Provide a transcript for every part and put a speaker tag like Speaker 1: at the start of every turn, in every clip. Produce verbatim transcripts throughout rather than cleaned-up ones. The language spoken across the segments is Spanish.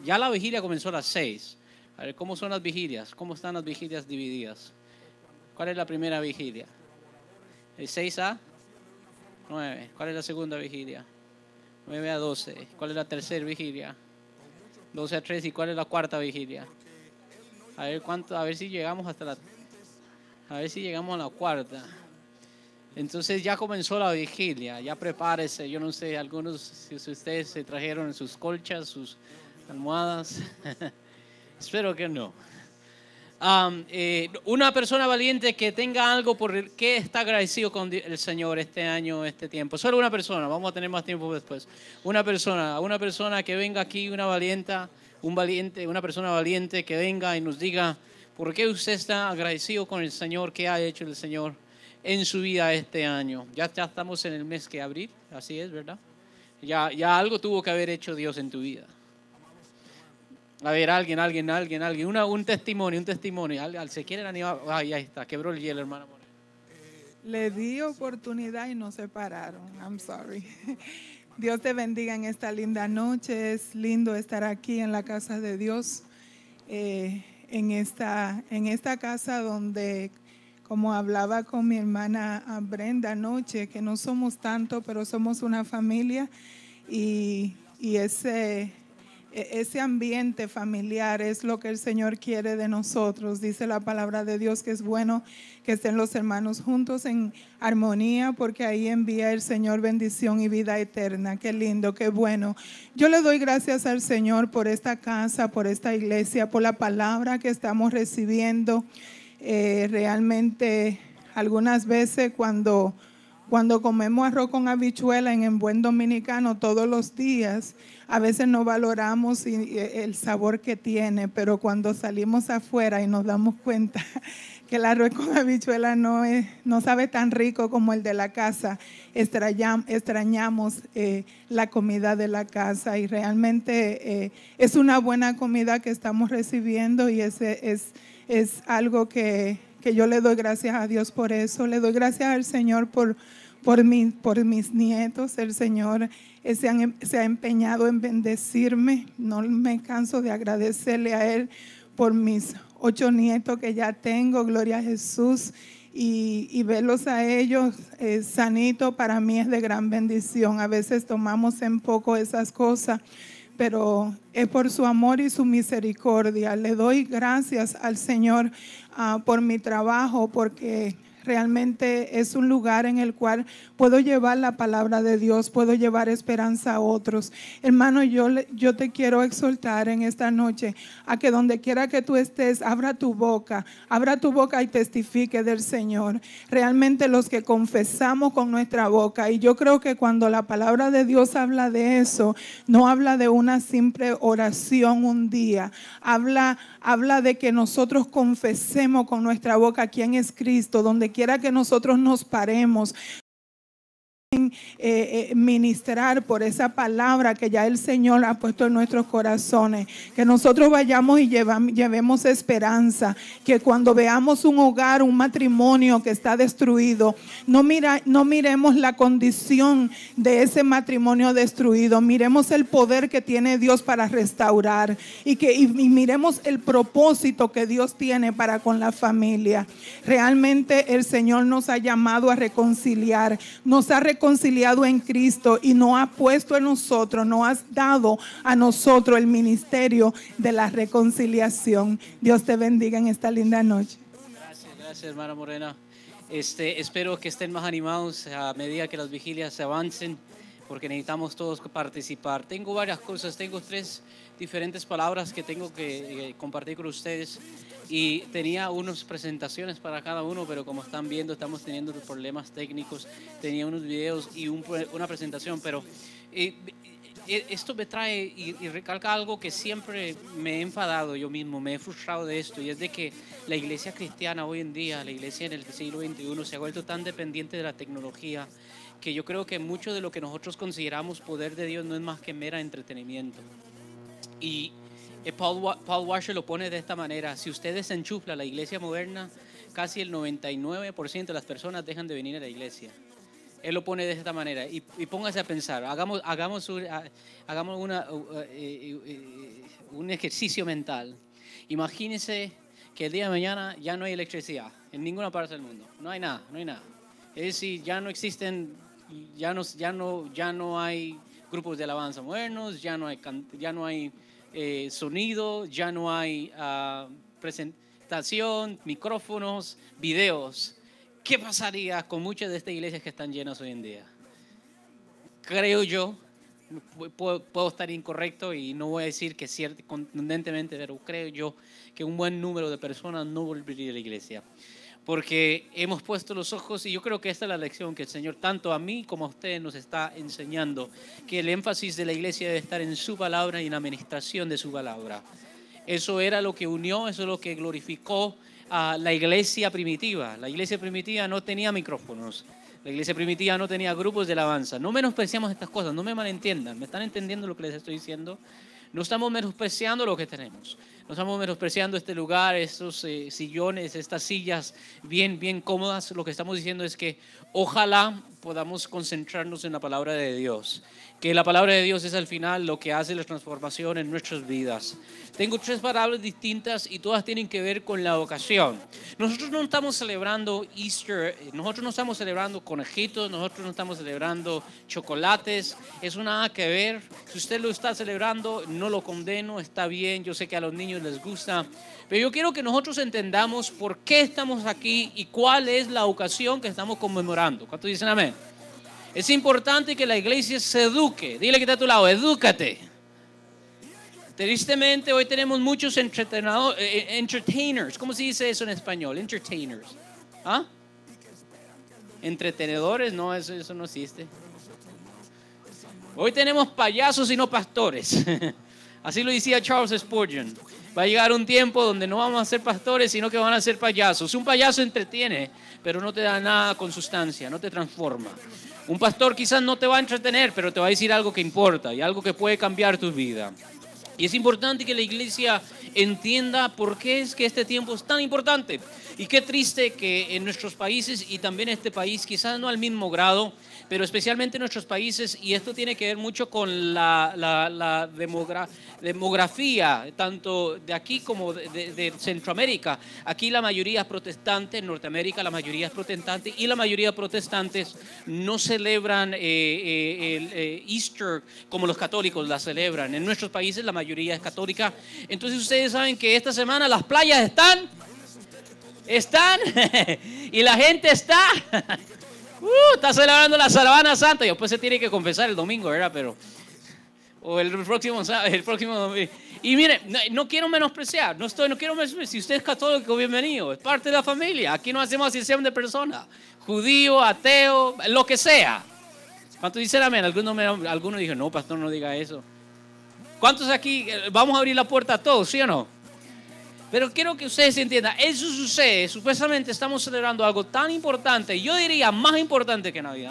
Speaker 1: ya la vigilia comenzó a las seis. A ver, ¿cómo son las vigilias? ¿Cómo están las vigilias divididas? ¿Cuál es la primera vigilia? ¿De seis a nueve? ¿Cuál es la segunda vigilia? nueve a doce. ¿Cuál es la tercera vigilia? doce a tres. ¿Y cuál es la cuarta vigilia? A ver cuánto, a ver si llegamos hasta la, a ver si llegamos a la cuarta. Entonces ya comenzó la vigilia, ya prepárese. Yo no sé, algunos, si ustedes se trajeron sus colchas, sus almohadas. Espero que no. Um, eh, una persona valiente que tenga algo por el que está agradecido con el Señor este año, este tiempo. Solo una persona, vamos a tener más tiempo después. Una persona, una persona que venga aquí, una valiente, un valiente, una persona valiente que venga y nos diga por qué usted está agradecido con el Señor, qué ha hecho el Señor en su vida este año. Ya, ya estamos en el mes que abril, así es, ¿verdad? Ya, ya algo tuvo que haber hecho Dios en tu vida. A ver, alguien, alguien, alguien, alguien, Una, un testimonio, un testimonio. Al, al, ¿Se quieren animar? Ay, ahí está, quebró el hielo, hermana Morena.
Speaker 2: Le di oportunidad y nos separaron. I'm sorry. Dios te bendiga en esta linda noche. Es lindo estar aquí en la casa de Dios, eh, en, esta, en esta casa donde, como hablaba con mi hermana Brenda anoche, que no somos tanto, pero somos una familia y, y ese... Ese ambiente familiar es lo que el Señor quiere de nosotros. Dice la palabra de Dios que es bueno que estén los hermanos juntos en armonía, porque ahí envía el Señor bendición y vida eterna. Qué lindo, qué bueno. Yo le doy gracias al Señor por esta casa, por esta iglesia, por la palabra que estamos recibiendo. Eh, realmente algunas veces cuando... Cuando comemos arroz con habichuela en, en buen dominicano todos los días, a veces no valoramos el sabor que tiene, pero cuando salimos afuera y nos damos cuenta que el arroz con habichuela no, es, no sabe tan rico como el de la casa, extrañamos, extrañamos eh, la comida de la casa y realmente eh, es una buena comida que estamos recibiendo y ese es, es algo que... que yo le doy gracias a Dios por eso, le doy gracias al Señor por, por, mi, por mis nietos. El Señor se, han, se ha empeñado en bendecirme, no me canso de agradecerle a Él por mis ocho nietos que ya tengo, gloria a Jesús, y, y verlos a ellos eh, sanitos para mí es de gran bendición. A veces tomamos en poco esas cosas, pero es por su amor y su misericordia. Le doy gracias al Señor uh, por mi trabajo, porque realmente es un lugar en el cual puedo llevar la palabra de Dios, puedo llevar esperanza a otros. Hermano, yo, yo te quiero exhortar en esta noche a que donde quiera que tú estés, abra tu boca, abra tu boca y testifique del Señor. Realmente los que confesamos con nuestra boca, y yo creo que cuando la palabra de Dios habla de eso, no habla de una simple oración un día, habla, habla de que nosotros confesemos con nuestra boca quién es Cristo, donde quiera que nosotros nos paremos. Eh, eh, ministrar por esa palabra que ya el Señor ha puesto en nuestros corazones, que nosotros vayamos y llevamos, llevemos esperanza, que cuando veamos un hogar, un matrimonio que está destruido, no, mira, no miremos la condición de ese matrimonio destruido, miremos el poder que tiene Dios para restaurar y, que, y, y miremos el propósito que Dios tiene para con la familia. Realmente el Señor nos ha llamado a reconciliar, nos ha reconciliado reconciliado en Cristo y nos ha puesto en nosotros, nos has dado a nosotros el ministerio de la reconciliación. Dios te bendiga en esta linda noche.
Speaker 1: Gracias, gracias hermana Morena. Este, espero que estén más animados a medida que las vigilias se avancen, porque necesitamos todos participar. Tengo varias cosas, tengo tres diferentes palabras que tengo que eh, compartir con ustedes y tenía unas presentaciones para cada uno, pero como están viendo estamos teniendo problemas técnicos. Tenía unos videos y un, una presentación, pero eh, esto me trae y, y recalca algo que siempre me he enfadado yo mismo, me he frustrado de esto, y es de que la iglesia cristiana hoy en día, la iglesia en el siglo veintiuno se ha vuelto tan dependiente de la tecnología que yo creo que mucho de lo que nosotros consideramos poder de Dios no es más que mera entretenimiento. Y Paul, Paul Washer lo pone de esta manera: si usted desenchufla la iglesia moderna, casi el noventa y nueve por ciento de las personas dejan de venir a la iglesia. Él lo pone de esta manera y, y póngase a pensar, hagamos, hagamos, una, hagamos una, un ejercicio mental. Imagínense que el día de mañana ya no hay electricidad en ninguna parte del mundo. No hay nada, no hay nada. Es decir, ya no existen, ya no, ya no, ya no hay grupos de alabanza modernos, ya no hay, ya no hay eh, sonido, ya no hay uh, presentación, micrófonos, videos. ¿Qué pasaría con muchas de estas iglesias que están llenas hoy en día? Creo yo, puedo, puedo estar incorrecto y no voy a decir que cierto, contundentemente, pero creo yo que un buen número de personas no volvería a la iglesia. Porque hemos puesto los ojos, y yo creo que esta es la lección que el Señor tanto a mí como a ustedes nos está enseñando, que el énfasis de la iglesia debe estar en su palabra y en la administración de su palabra. Eso era lo que unió, eso es lo que glorificó a la iglesia primitiva. La iglesia primitiva no tenía micrófonos, la iglesia primitiva no tenía grupos de alabanza. No menospreciamos estas cosas, no me malentiendan, ¿me están entendiendo lo que les estoy diciendo? No estamos menospreciando lo que tenemos. No estamos menospreciando este lugar, estos eh, sillones, estas sillas bien, bien cómodas. Lo que estamos diciendo es que ojalá podamos concentrarnos en la palabra de Dios. Que la palabra de Dios es al final lo que hace la transformación en nuestras vidas. Tengo tres palabras distintas y todas tienen que ver con la ocasión. Nosotros no estamos celebrando Easter, nosotros no estamos celebrando conejitos, nosotros no estamos celebrando chocolates. Eso nada que ver. Si usted lo está celebrando, no lo condeno, está bien. Yo sé que a los niños les gusta. Pero yo quiero que nosotros entendamos por qué estamos aquí y cuál es la ocasión que estamos conmemorando. ¿Cuántos dicen amén? Es importante que la iglesia se eduque. Dile que está a tu lado, edúcate. Tristemente hoy tenemos muchos entertainers. ¿Cómo se dice eso en español? Entertainers. ¿Ah? Entretenedores, no, eso, eso no existe. Hoy tenemos payasos y no pastores. Así lo decía Charles Spurgeon. Va a llegar un tiempo donde no vamos a ser pastores, sino que van a ser payasos. Un payaso entretiene, pero no te da nada con sustancia, no te transforma. Un pastor quizás no te va a entretener, pero te va a decir algo que importa y algo que puede cambiar tu vida. Y es importante que la iglesia entienda por qué es que este tiempo es tan importante. Y qué triste que en nuestros países y también en este país, quizás no al mismo grado, pero especialmente en nuestros países, y esto tiene que ver mucho con la, la, la demogra, demografía, tanto de aquí como de, de, de Centroamérica. Aquí la mayoría es protestante, en Norteamérica la mayoría es protestante, y la mayoría de protestantes no celebran eh, eh, el eh, Easter como los católicos la celebran. En nuestros países la mayoría es católica. Entonces ustedes saben que esta semana las playas están, están, y la gente está... Uh, está celebrando la Semana Santa y después se tiene que confesar el domingo, ¿verdad? Pero, o el próximo, el próximo domingo. Y mire, no, no quiero menospreciar, no, estoy, no quiero menospreciar. Si usted es católico, bienvenido, es parte de la familia. Aquí no hacemos excepción de persona, judío, ateo, lo que sea. ¿Cuántos dicen amén? Algunos, me, algunos dijeron, no, pastor, no diga eso. ¿Cuántos aquí vamos a abrir la puerta a todos, sí o no? Pero quiero que ustedes entiendan, eso sucede, supuestamente estamos celebrando algo tan importante, yo diría más importante que Navidad.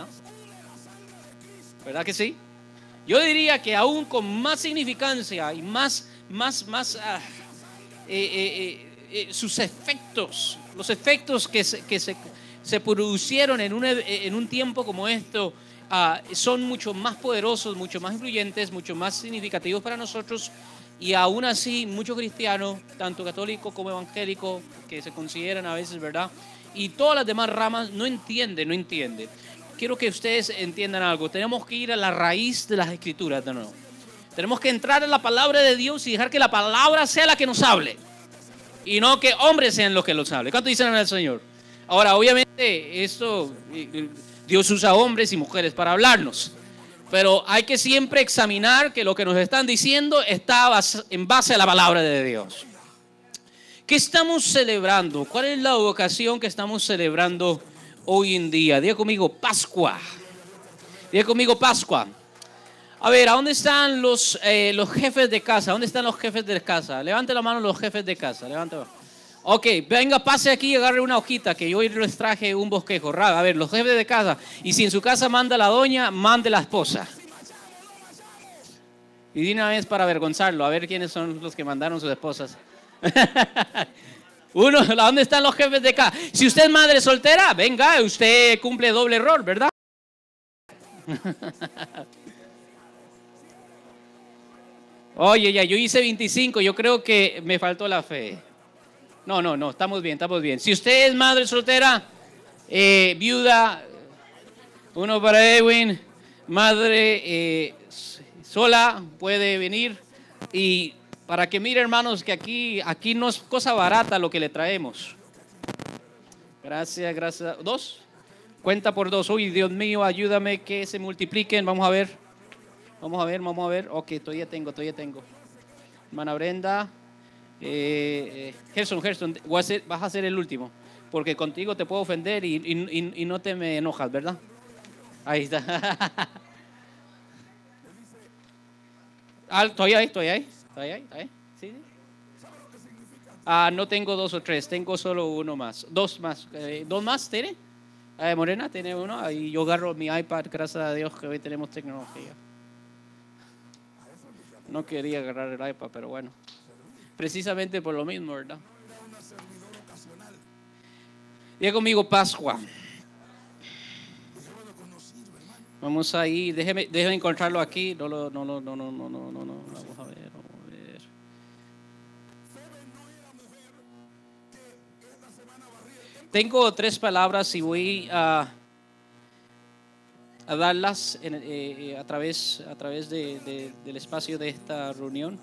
Speaker 1: ¿Verdad que sí? Yo diría que aún con más significancia y más, más, más, uh, eh, eh, eh, sus efectos, los efectos que se, que se, se produjeron en un, en un tiempo como esto, uh, son mucho más poderosos, mucho más influyentes, mucho más significativos para nosotros. Y aún así, muchos cristianos, tanto católicos como evangélicos, que se consideran a veces, ¿verdad? Y todas las demás ramas no entienden, no entienden. Quiero que ustedes entiendan algo. Tenemos que ir a la raíz de las Escrituras de nuevo. Tenemos que entrar en la palabra de Dios y dejar que la palabra sea la que nos hable. Y no que hombres sean los que los hablen. ¿Cuánto dicen al Señor? Ahora, obviamente, esto, Dios usa hombres y mujeres para hablarnos. Pero hay que siempre examinar que lo que nos están diciendo está en base a la palabra de Dios. ¿Qué estamos celebrando? ¿Cuál es la ocasión que estamos celebrando hoy en día? Diga conmigo, Pascua. Diga conmigo, Pascua. A ver, ¿a dónde están los, eh, los jefes de casa? ¿Dónde están los jefes de casa? Levante la mano los jefes de casa. Levante la mano. Ok, venga, pase aquí y agarre una hojita que yo hoy les traje un bosquejo. A ver, los jefes de casa. Y si en su casa manda la doña, mande la esposa. Y de una vez para avergonzarlo, a ver quiénes son los que mandaron sus esposas. Uno, ¿dónde están los jefes de casa? Si usted es madre soltera, venga, usted cumple doble error, ¿verdad? Oye, ya, yo hice veinticinco, yo creo que me faltó la fe. No, no, no, estamos bien, estamos bien. Si usted es madre soltera, eh, viuda, uno para Edwin, madre eh, sola, puede venir. Y para que mire, hermanos, que aquí, aquí no es cosa barata lo que le traemos. Gracias, gracias. ¿Dos? Cuenta por dos. Uy, Dios mío, ayúdame que se multipliquen. Vamos a ver. Vamos a ver, vamos a ver. Ok, todavía tengo, todavía tengo. Hermana Brenda. Eh, eh, Gerson, Gerson, voy a ser, vas a ser el último. Porque contigo te puedo ofender y, y, y, y no te me enojas, ¿verdad? Ahí está. Ah, ¿todavía hay? ¿Todavía hay? ¿Todavía hay? ¿Todavía hay? ¿Sí? Ah, no tengo dos o tres, tengo solo uno más. Dos más. Eh, ¿Dos más tiene? Eh, Morena tiene uno. Ahí yo agarro mi iPad, gracias a Dios que hoy tenemos tecnología. No quería agarrar el iPad, pero bueno. Precisamente por lo mismo, ¿verdad? Diga conmigo Pascua. Vamos ahí, déjeme, déjeme encontrarlo aquí. No, no, no, no, no, no, no, no, no, no. Vamos a ver, vamos a ver. Tengo tres palabras y voy a, a darlas en, eh, a través, a través de, de, del espacio de esta reunión.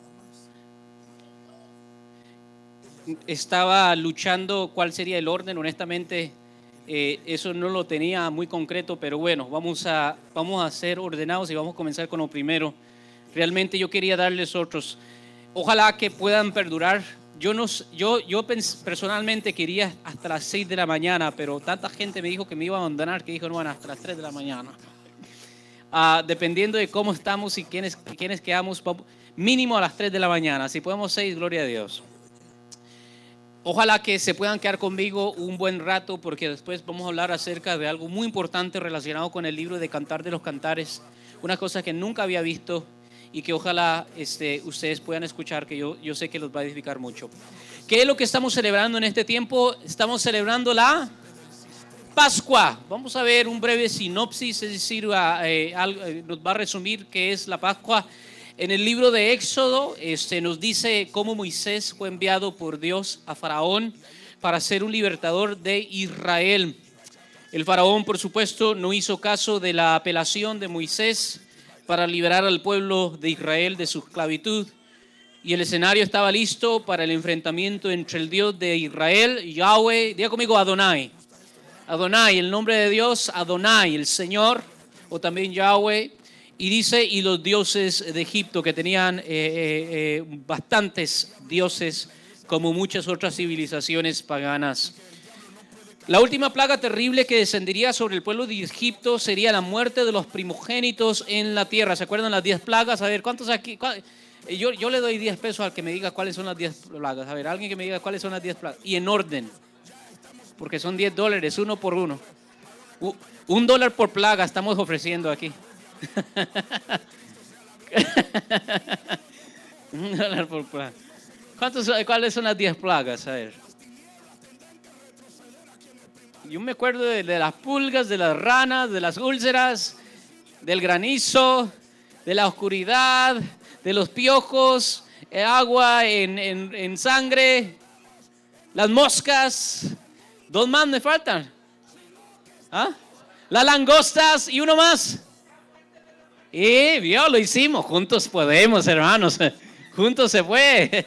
Speaker 1: Estaba luchando cuál sería el orden, honestamente. Eh, eso no lo tenía muy concreto, pero bueno, vamos a, vamos a ser ordenados y vamos a comenzar con lo primero. Realmente yo quería darles otros. Ojalá que puedan perdurar. Yo, no, yo, yo pens, personalmente quería hasta las seis de la mañana, pero tanta gente me dijo que me iba a abandonar que dijo, no, van hasta las tres de la mañana. Uh, dependiendo de cómo estamos y quiénes, quiénes quedamos, mínimo a las tres de la mañana. Si podemos seis, gloria a Dios. Ojalá que se puedan quedar conmigo un buen rato porque después vamos a hablar acerca de algo muy importante relacionado con el libro de Cantar de los Cantares. Una cosa que nunca había visto y que ojalá este, ustedes puedan escuchar, que yo, yo sé que los va a edificar mucho. ¿Qué es lo que estamos celebrando en este tiempo? Estamos celebrando la Pascua. Vamos a ver un breve sinopsis, es decir, eh, algo, eh, nos va a resumir qué es la Pascua. En el libro de Éxodo este, nos dice cómo Moisés fue enviado por Dios a Faraón para ser un libertador de Israel. El Faraón, por supuesto, no hizo caso de la apelación de Moisés para liberar al pueblo de Israel de su esclavitud. Y el escenario estaba listo para el enfrentamiento entre el Dios de Israel, Yahweh, diga conmigo Adonai. Adonai, el nombre de Dios, Adonai, el Señor, o también Yahweh. Y dice, y los dioses de Egipto, que tenían eh, eh, bastantes dioses, como muchas otras civilizaciones paganas. La última plaga terrible que descendería sobre el pueblo de Egipto sería la muerte de los primogénitos en la tierra. ¿Se acuerdan las diez plagas? A ver, ¿cuántos aquí? ¿Cuál? Yo, yo le doy diez pesos al que me diga cuáles son las diez plagas. A ver, alguien que me diga cuáles son las diez plagas. Y en orden, porque son diez dólares, uno por uno. Un dólar por plaga estamos ofreciendo aquí. Un dólar por plaga. ¿Cuántos, ¿Cuáles son las diez plagas? A ver. Yo me acuerdo de, de las pulgas, de las ranas, de las úlceras, del granizo, de la oscuridad, de los piojos, el agua en, en, en sangre, las moscas. Dos más me faltan. ¿Ah? Las langostas y uno más. Y vio, lo hicimos. Juntos podemos, hermanos. Juntos se fue.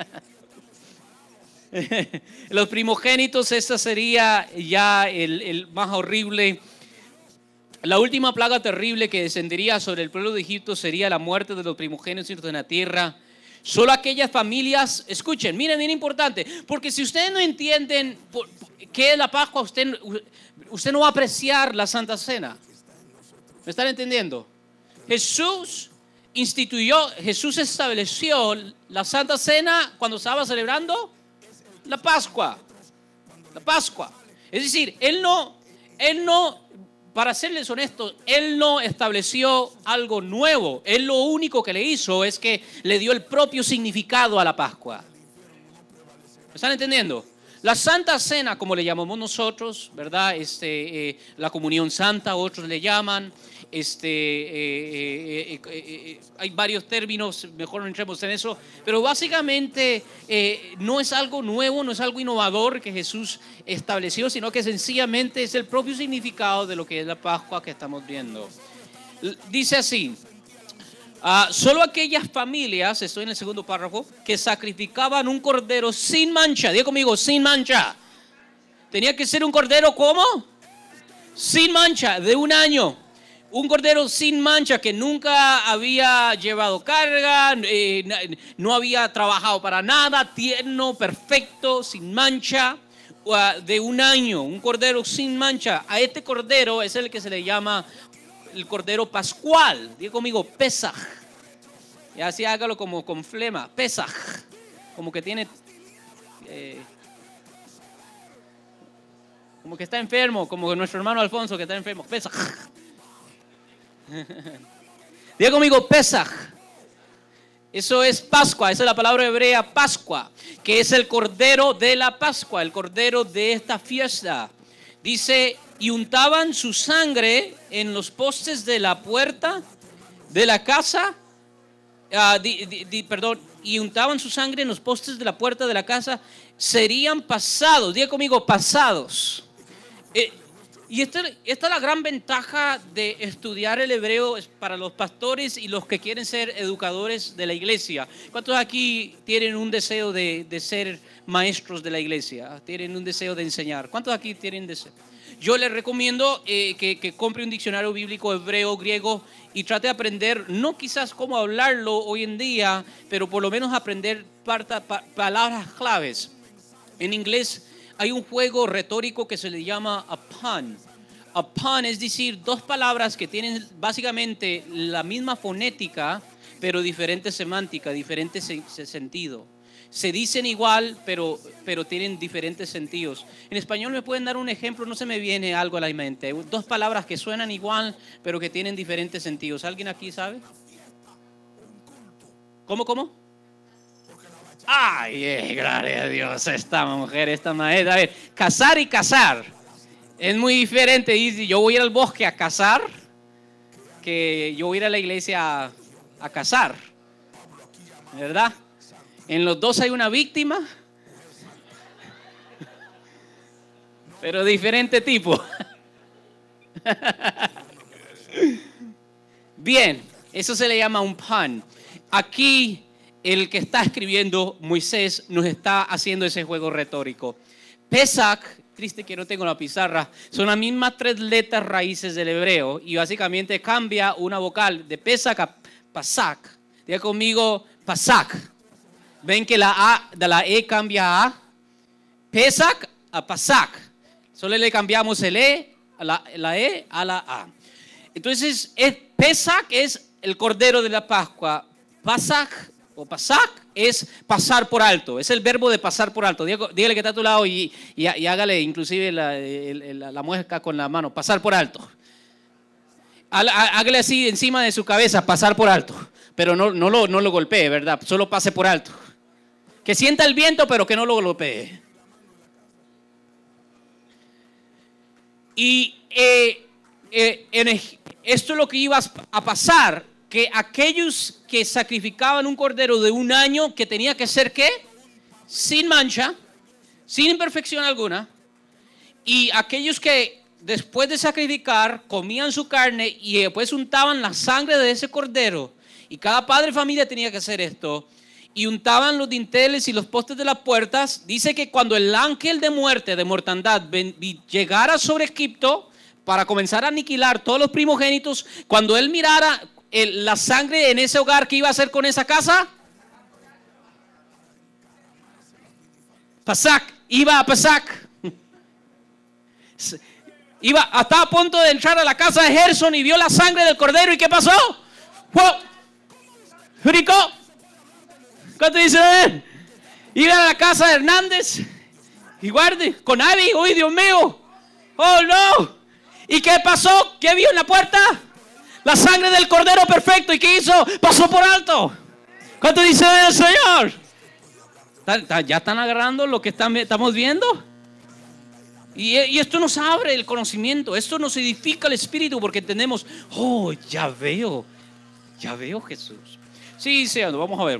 Speaker 1: Los primogénitos, esta sería ya el, el más horrible. La última plaga terrible que descendería sobre el pueblo de Egipto sería la muerte de los primogénitos en la tierra. Solo aquellas familias, escuchen, miren, bien importante, porque si ustedes no entienden qué es la Pascua, usted, usted no va a apreciar la Santa Cena. ¿Me están entendiendo? Jesús instituyó, Jesús estableció la Santa Cena cuando estaba celebrando la Pascua. La Pascua. Es decir, Él no, Él no, para serles honestos, Él no estableció algo nuevo. Él lo único que le hizo es que le dio el propio significado a la Pascua. ¿Me están entendiendo? La Santa Cena, como le llamamos nosotros, ¿verdad? Este, eh, la comunión santa, otros le llaman. Este, eh, eh, eh, eh, hay varios términos, mejor no entremos en eso, pero básicamente eh, no es algo nuevo, no es algo innovador que Jesús estableció, sino que sencillamente es el propio significado de lo que es la Pascua que estamos viendo. Dice así: uh, solo aquellas familias, estoy en el segundo párrafo, que sacrificaban un cordero sin mancha, diga conmigo, sin mancha. Tenía que ser un cordero, ¿cómo? Sin mancha, de un año. Un cordero sin mancha que nunca había llevado carga, eh, no había trabajado para nada, tierno, perfecto, sin mancha, uh, de un año. Un cordero sin mancha. A este cordero es el que se le llama el cordero pascual. Diga conmigo, Pesaj. Y así hágalo como con flema, Pesaj. Como que tiene... Eh, como que está enfermo, como nuestro hermano Alfonso que está enfermo, Pesaj. Diga conmigo, Pesaj. Eso es Pascua, esa es la palabra hebrea Pascua, que es el cordero de la Pascua, el cordero de esta fiesta. Dice, y untaban su sangre en los postes de la puerta de la casa, uh, di, di, di, perdón, y untaban su sangre en los postes de la puerta de la casa, serían pasados, diga conmigo, pasados. Eh, Y esta, esta es la gran ventaja de estudiar el hebreo para los pastores y los que quieren ser educadores de la iglesia. ¿Cuántos aquí tienen un deseo de, de ser maestros de la iglesia? ¿Tienen un deseo de enseñar? ¿Cuántos aquí tienen deseo? Yo les recomiendo eh, que, que compre un diccionario bíblico hebreo, griego y trate de aprender, no quizás cómo hablarlo hoy en día, pero por lo menos aprender parta, pa, palabras claves. En inglés hay un juego retórico que se le llama a pun. A pun es decir, dos palabras que tienen básicamente la misma fonética, pero diferente semántica, diferente se, se sentido. Se dicen igual, pero, pero tienen diferentes sentidos. En español me pueden dar un ejemplo, no se me viene algo a la mente. Dos palabras que suenan igual, pero que tienen diferentes sentidos. ¿Alguien aquí sabe? ¿Cómo, cómo? Ay, eh, gloria a Dios, esta mujer, esta maestra. A ver, cazar y cazar es muy diferente. Dice, yo voy a ir al bosque a cazar, que yo voy a ir a la iglesia a, a cazar, ¿verdad? En los dos hay una víctima, pero diferente tipo. Bien, eso se le llama un pun. Aquí el que está escribiendo, Moisés, nos está haciendo ese juego retórico. Pesach, triste que no tengo la pizarra, son las mismas tres letras raíces del hebreo y básicamente cambia una vocal de Pesach a Pasach. Diga conmigo, Pasach. Ven que la A de la E cambia a Pesach a Pasach. Solo le cambiamos el E, a la, la E a la A. Entonces, es, Pesach es el cordero de la Pascua. Pasach o Pasach es pasar por alto, es el verbo de pasar por alto. Dígale que está a tu lado y, y, y hágale inclusive la, la, la muesca con la mano, pasar por alto. Hágale así encima de su cabeza, pasar por alto, pero no, no, lo, no lo golpee, ¿verdad? Solo pase por alto. Que sienta el viento, pero que no lo golpee. Y eh, eh, en, esto es lo que iba a pasar, que aquellos que sacrificaban un cordero de un año, que tenía que ser ¿qué? Sin mancha, sin imperfección alguna, y aquellos que después de sacrificar comían su carne y después untaban la sangre de ese cordero, y cada padre de familia tenía que hacer esto, y untaban los dinteles y los postes de las puertas. Dice que cuando el ángel de muerte, de mortandad, ven, llegara sobre Egipto para comenzar a aniquilar todos los primogénitos, cuando él mirara el, la sangre en ese hogar, ¿qué iba a hacer con esa casa? Pasach, iba a Pasach. Iba, estaba a punto de entrar a la casa de Gerson y vio la sangre del cordero. ¿Y qué pasó? ¡Wow! ¡Juricó! ¿Cuánto dice él? Iba a la casa de Hernández y guarde con Abby. ¡Uy, Dios mío! ¡Oh, no! ¿Y qué pasó? ¿Qué vio en la puerta? La sangre del cordero perfecto. ¿Y qué hizo? Pasó por alto. ¿Cuánto dice el Señor? ¿Ya están agarrando lo que están, estamos viendo? Y, y esto nos abre el conocimiento, esto nos edifica el espíritu porque entendemos, oh, ya veo, ya veo Jesús. Sí, sí, vamos a ver.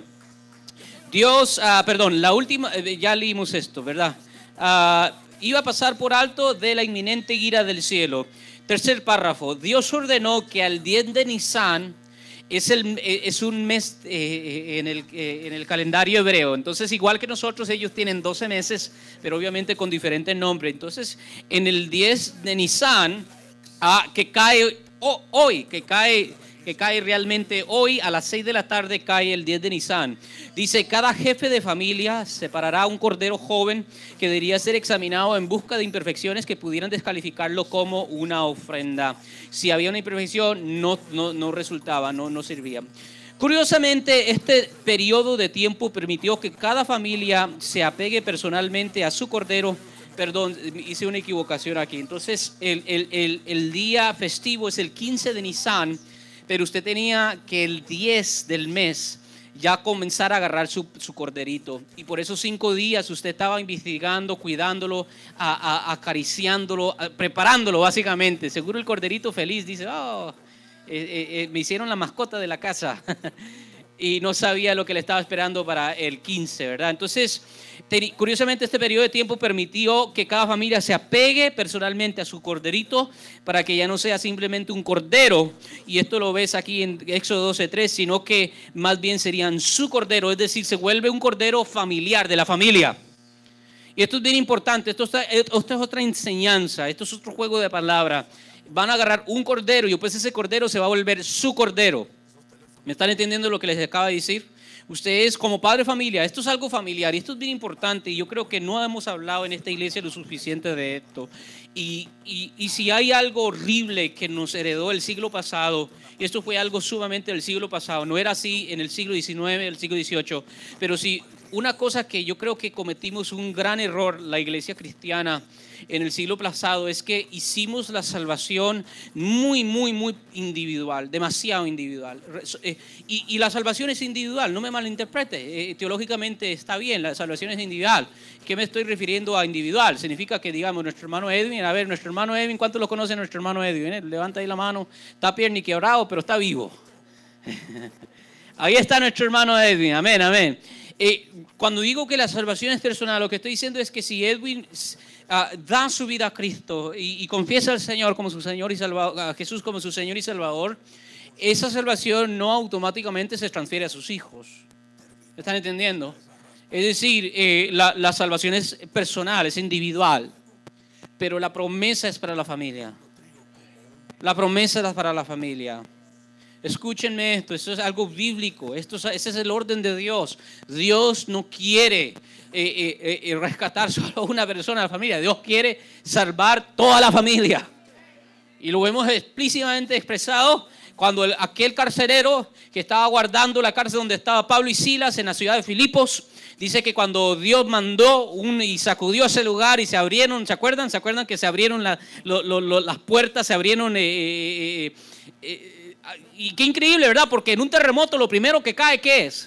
Speaker 1: Dios, ah, perdón, la última, ya leímos esto, ¿verdad? Ah, iba a pasar por alto de la inminente ira del cielo. Tercer párrafo, Dios ordenó que al diez de Nisan, es, el, es un mes eh, en, el, eh, en el calendario hebreo. Entonces, igual que nosotros, ellos tienen doce meses, pero obviamente con diferentes nombres. Entonces, en el diez de Nisan, ah, que cae oh, hoy, que cae, que cae realmente hoy a las seis de la tarde, cae el diez de Nisan. Dice, cada jefe de familia separará un cordero joven que debería ser examinado en busca de imperfecciones que pudieran descalificarlo como una ofrenda. Si había una imperfección, no, no, no resultaba, no, no servía. Curiosamente, este periodo de tiempo permitió que cada familia se apegue personalmente a su cordero. Perdón, hice una equivocación aquí. Entonces, el, el, el, el día festivo es el quince de Nisan, pero usted tenía que el diez del mes ya comenzar a agarrar su, su corderito. Y por esos cinco días usted estaba investigando, cuidándolo, a, a, acariciándolo, a, preparándolo básicamente. Seguro el corderito feliz dice, oh, eh, eh, me hicieron la mascota de la casa. Y no sabía lo que le estaba esperando para el quince, ¿verdad? Entonces, curiosamente este periodo de tiempo permitió que cada familia se apegue personalmente a su corderito para que ya no sea simplemente un cordero, y esto lo ves aquí en Éxodo doce tres, sino que más bien serían su cordero, es decir, se vuelve un cordero familiar, de la familia. Y esto es bien importante, esto, está, esto es otra enseñanza, esto es otro juego de palabras. Van a agarrar un cordero y después ese cordero se va a volver su cordero. ¿Me están entendiendo lo que les acabo de decir? Ustedes como padre de familia, esto es algo familiar y esto es bien importante, y yo creo que no hemos hablado en esta iglesia lo suficiente de esto. Y, y, y si hay algo horrible que nos heredó el siglo pasado, y esto fue algo sumamente del siglo pasado, no era así en el siglo diecinueve, el siglo dieciocho, pero sí, una cosa que yo creo que cometimos un gran error, la iglesia cristiana, en el siglo pasado, es que hicimos la salvación muy, muy, muy individual, demasiado individual. Y, y la salvación es individual, no me malinterprete, eh, teológicamente está bien, la salvación es individual. ¿Qué me estoy refiriendo a individual? Significa que, digamos, nuestro hermano Edwin, a ver, nuestro hermano Edwin, ¿cuántos lo conocen nuestro hermano Edwin? Eh? Levanta ahí la mano, está pierniquebrado, pero está vivo. Ahí está nuestro hermano Edwin, amén, amén. Eh, cuando digo que la salvación es personal, lo que estoy diciendo es que si Edwin uh, da su vida a Cristo y, y confiesa al Señor como su Señor y Salvador, a Jesús como su Señor y Salvador, esa salvación no automáticamente se transfiere a sus hijos. ¿Están entendiendo? Es decir, eh, la, la salvación es personal, es individual, pero la promesa es para la familia. La promesa es para la familia. Escúchenme esto, esto es algo bíblico, esto es, ese es el orden de Dios. Dios no quiere eh, eh, eh, rescatar solo a una persona de la familia, Dios quiere salvar toda la familia. Y lo hemos explícitamente expresado cuando el, aquel carcelero que estaba guardando la cárcel donde estaba Pablo y Silas en la ciudad de Filipos, dice que cuando Dios mandó un, y sacudió ese lugar y se abrieron, ¿se acuerdan? ¿Se acuerdan que se abrieron la, lo, lo, lo, las puertas, se abrieron... Eh, eh, eh, Y qué increíble, ¿verdad? Porque en un terremoto lo primero que cae, ¿qué es?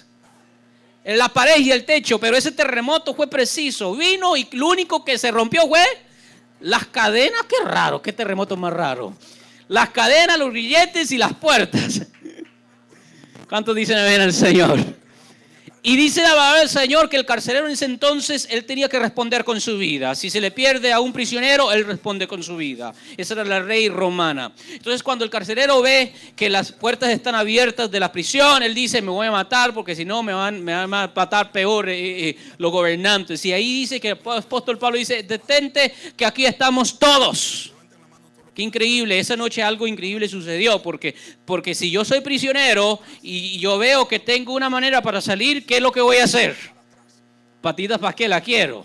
Speaker 1: En la pared y el techo, pero ese terremoto fue preciso. Vino y lo único que se rompió fue las cadenas. Qué raro, qué terremoto más raro. Las cadenas, los grilletes y las puertas. ¿Cuántos dicen amén al Señor? Y dice la palabra del Señor que el carcelero en ese entonces, él tenía que responder con su vida. Si se le pierde a un prisionero, él responde con su vida. Esa era la ley romana. Entonces, cuando el carcelero ve que las puertas están abiertas de la prisión, él dice, me voy a matar porque si no me van, me van a matar peor eh, eh, los gobernantes. Y ahí dice que el apóstol Pablo dice, detente que aquí estamos todos. Qué increíble, esa noche algo increíble sucedió, porque, porque si yo soy prisionero y yo veo que tengo una manera para salir, ¿qué es lo que voy a hacer? Patitas para qué la quiero.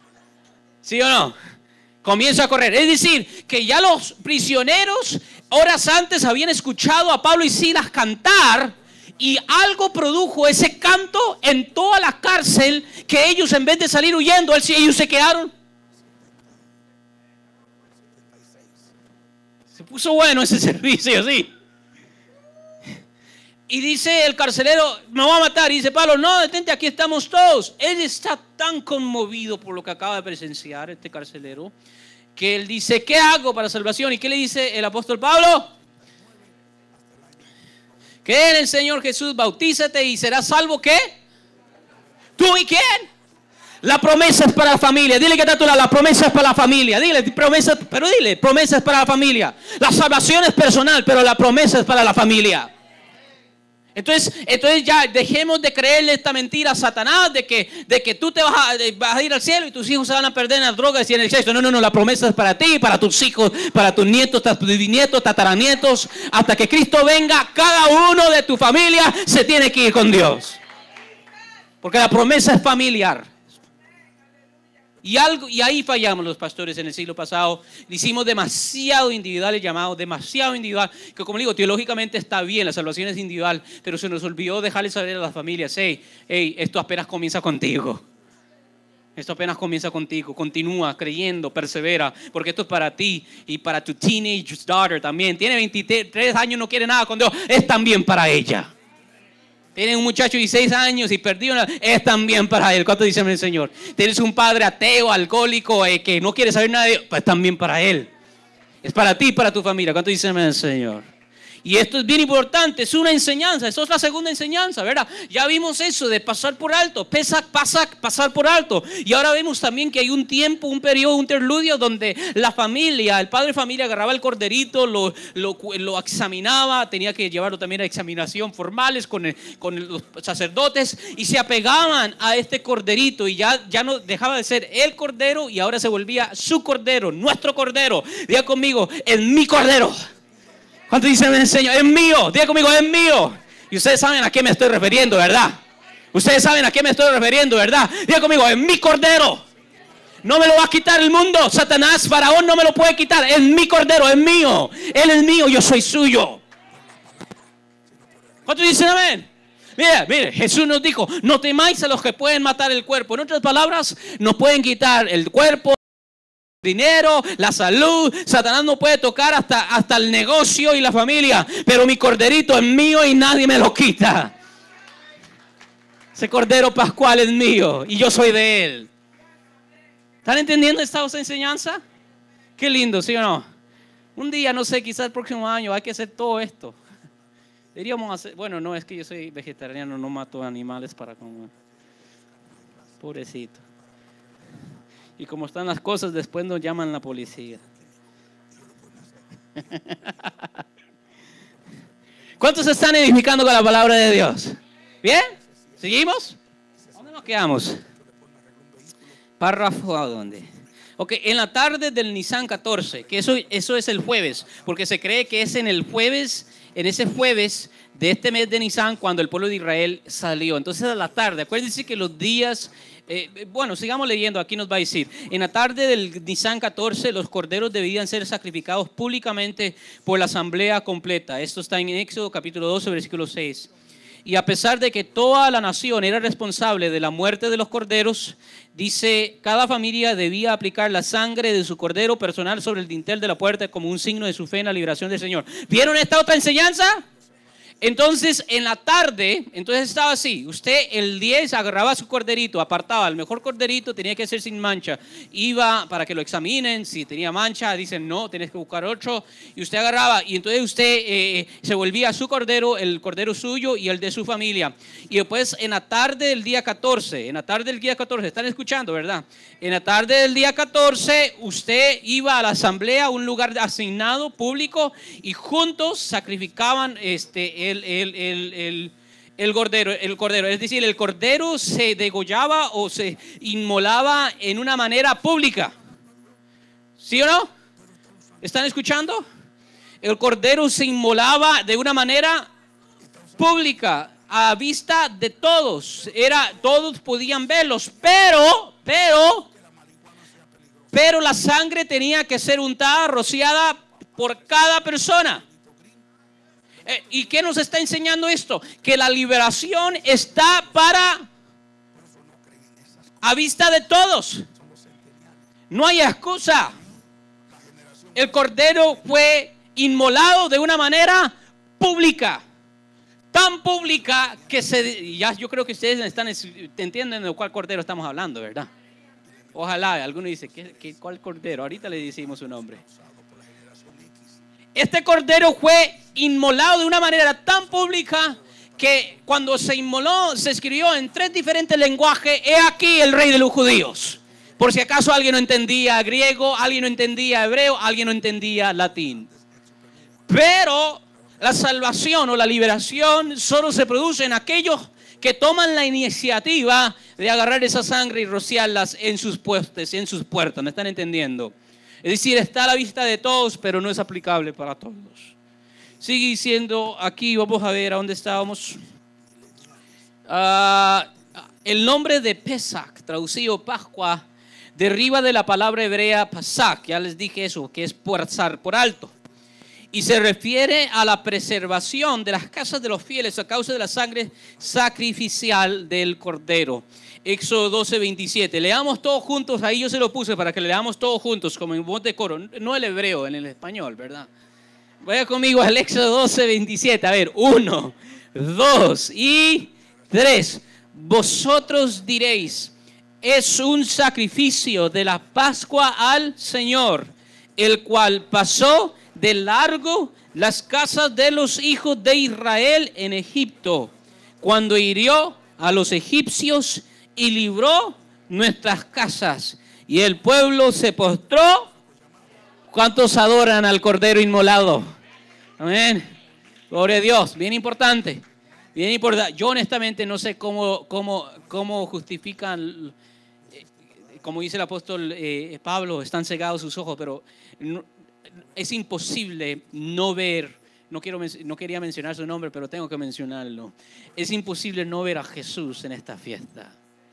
Speaker 1: ¿Sí o no? Comienzo a correr. Es decir, que ya los prisioneros horas antes habían escuchado a Pablo y Silas cantar, y algo produjo ese canto en toda la cárcel, que ellos en vez de salir huyendo, ellos se quedaron. Se puso bueno ese servicio, sí. Y dice el carcelero, me va a matar. Y dice Pablo, no, detente, aquí estamos todos. Él está tan conmovido por lo que acaba de presenciar este carcelero, que él dice, ¿qué hago para salvación? ¿Y qué le dice el apóstol Pablo? Cree en el Señor Jesús, bautízate y serás salvo. ¿Qué? ¿Tú y quién? La promesa es para la familia. Dile que está a tu lado, la promesa es para la familia. Dile, promesa, pero dile, promesa es para la familia. La salvación es personal, pero la promesa es para la familia. Entonces, entonces ya dejemos de creerle esta mentira a Satanás de que, de que tú te vas a, vas a ir al cielo y tus hijos se van a perder en las drogas y en el sexo. No, no, no, la promesa es para ti, para tus hijos, para tus nietos, tus bisnietos, tataranietos. Hasta que Cristo venga, cada uno de tu familia se tiene que ir con Dios. Porque la promesa es familiar. Y, algo, y ahí fallamos los pastores en el siglo pasado. Hicimos demasiado individual el llamado, demasiado individual. Que como digo, teológicamente está bien, la salvación es individual. Pero se nos olvidó dejarle saber a las familias, hey, hey, esto apenas comienza contigo. Esto apenas comienza contigo. Continúa creyendo, persevera. Porque esto es para ti y para tu teenage daughter también. Tiene veintitrés años, no quiere nada con Dios. Es también para ella. Tienes un muchacho de dieciséis años y perdido, es también para él. ¿Cuánto dicen el Señor? Tienes un padre ateo, alcohólico, eh, que no quiere saber nada de Dios, pues también para él. Es para ti y para tu familia. ¿Cuánto dicen el Señor? Y esto es bien importante, es una enseñanza. Esto es la segunda enseñanza, ¿verdad? Ya vimos eso de pasar por alto, pesa, pasa, pasar por alto. Y ahora vemos también que hay un tiempo, un periodo, un interludio donde la familia, el padre de familia agarraba el corderito, lo, lo, lo examinaba, tenía que llevarlo también a examinación formales con, el, con los sacerdotes y se apegaban a este corderito y ya, ya no dejaba de ser el cordero y ahora se volvía su cordero, nuestro cordero. Diga conmigo, es mi cordero. ¿Cuánto dicen el Señor? Es mío. Diga conmigo, es mío. Y ustedes saben a qué me estoy refiriendo, ¿verdad? Ustedes saben a qué me estoy refiriendo, ¿verdad? Diga conmigo, es mi cordero. No me lo va a quitar el mundo. Satanás, Faraón no me lo puede quitar. Es mi cordero, es mío. Él es mío, yo soy suyo. ¿Cuánto dicen amén? Mire, mire, Jesús nos dijo, no temáis a los que pueden matar el cuerpo. En otras palabras, nos pueden quitar el cuerpo, dinero, la salud. Satanás no puede tocar hasta, hasta el negocio y la familia, pero mi corderito es mío y nadie me lo quita. Ese cordero pascual es mío y yo soy de él. ¿Están entendiendo esta enseñanza? Qué lindo, ¿sí o no? Un día, no sé, quizás el próximo año hay que hacer todo esto. Deberíamos hacer, bueno, no, es que yo soy vegetariano, no mato animales para comer. Pobrecito. Y como están las cosas, después nos llaman la policía. ¿Cuántos están edificando con la palabra de Dios? ¿Bien? ¿Seguimos? ¿Dónde nos quedamos? Párrafo a dónde. Ok, en la tarde del Nisan catorce, que eso, eso es el jueves, porque se cree que es en el jueves, en ese jueves de este mes de Nisan cuando el pueblo de Israel salió. Entonces a la tarde, acuérdense que los días... Eh, bueno, sigamos leyendo, aquí nos va a decir, en la tarde del Nisan catorce los corderos debían ser sacrificados públicamente por la asamblea completa. Esto está en Éxodo capítulo doce, versículo seis. Y a pesar de que toda la nación era responsable de la muerte de los corderos, dice, cada familia debía aplicar la sangre de su cordero personal sobre el dintel de la puerta como un signo de su fe en la liberación del Señor. ¿Vieron esta otra enseñanza? Entonces, en la tarde, entonces estaba así, usted el diez agarraba su corderito, apartaba el mejor corderito, tenía que ser sin mancha, iba para que lo examinen, si tenía mancha, dicen no, tienes que buscar otro, y usted agarraba, y entonces usted eh, se volvía su cordero, el cordero suyo y el de su familia. Y después en la tarde del día catorce, en la tarde del día catorce, están escuchando, ¿verdad? En la tarde del día catorce, usted iba a la asamblea, un lugar asignado, público, y juntos sacrificaban este, el, el, el, el, el, cordero, el cordero. Es decir, el cordero se degollaba o se inmolaba en una manera pública. ¿Sí o no? ¿Están escuchando? El cordero se inmolaba de una manera pública, a vista de todos. Era, todos podían verlos, pero, pero, pero la sangre tenía que ser untada, rociada por cada persona. Eh, ¿Y qué nos está enseñando esto? Que la liberación está para, a vista de todos. No hay excusa. El cordero fue inmolado de una manera pública. tan pública que se, ya yo creo que ustedes están entienden de cuál cordero estamos hablando, ¿verdad? Ojalá, alguno dice, ¿qué, qué, ¿cuál cordero? Ahorita le decimos su nombre. Este cordero fue inmolado de una manera tan pública que cuando se inmoló se escribió en tres diferentes lenguajes: he aquí el rey de los judíos. Por si acaso alguien no entendía griego, alguien no entendía hebreo, alguien no entendía latín. Pero la salvación o la liberación solo se produce en aquellos que toman la iniciativa de agarrar esa sangre y rociarlas en sus puestos, en sus puertas. ¿Me están entendiendo? Es decir, está a la vista de todos, pero no es aplicable para todos. Sigue diciendo aquí, vamos a ver a dónde estábamos. Uh, el nombre de Pesach, traducido Pascua, deriva de la palabra hebrea Pasach, ya les dije eso, que es pasar por alto. Y se refiere a la preservación de las casas de los fieles a causa de la sangre sacrificial del Cordero. Éxodo doce, veintisiete. Leamos todos juntos, ahí yo se lo puse para que le leamos todos juntos, como en voz de coro. No el hebreo, en el español, ¿verdad? Vaya conmigo al Éxodo doce, veintisiete. A ver, uno, dos y tres. Vosotros diréis, es un sacrificio de la Pascua al Señor, el cual pasó de largo las casas de los hijos de Israel en Egipto, cuando hirió a los egipcios y libró nuestras casas. Y el pueblo se postró. ¿Cuántos adoran al Cordero inmolado? Amén. Gloria a Dios. Bien importante. Bien importante. Yo honestamente no sé cómo, cómo, cómo justifican, como dice el apóstol eh, Pablo, están cegados sus ojos, pero no, es imposible no ver, no, quiero, no quería mencionar su nombre, pero tengo que mencionarlo. Es imposible no ver a Jesús en esta fiesta.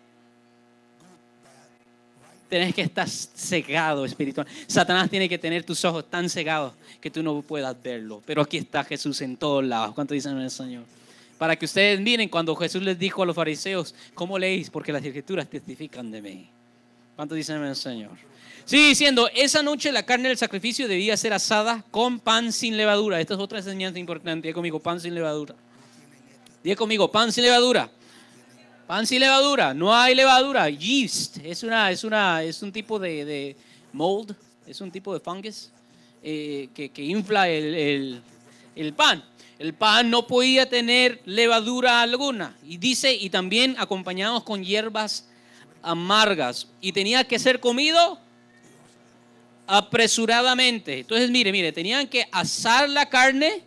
Speaker 1: Tenés que estar cegado espiritual. Satanás tiene que tener tus ojos tan cegados que tú no puedas verlo. Pero aquí está Jesús en todos lados. ¿Cuánto dicen el Señor? Para que ustedes miren cuando Jesús les dijo a los fariseos, ¿cómo leéis? Porque las escrituras testifican de mí. ¿Cuánto dicen el Señor? Sigue diciendo, esa noche la carne del sacrificio debía ser asada con pan sin levadura. Esta es otra enseñanza importante. Diga conmigo, pan sin levadura. Diga conmigo, pan sin levadura. Pan sin levadura. No hay levadura. Yeast. Es, una, es, una, es un tipo de, de mold. Es un tipo de fungus eh, que, que infla el, el, el pan. El pan no podía tener levadura alguna. Y dice, y también acompañados con hierbas amargas. Y tenía que ser comido apresuradamente. Entonces, mire, mire, tenían que asar la carne,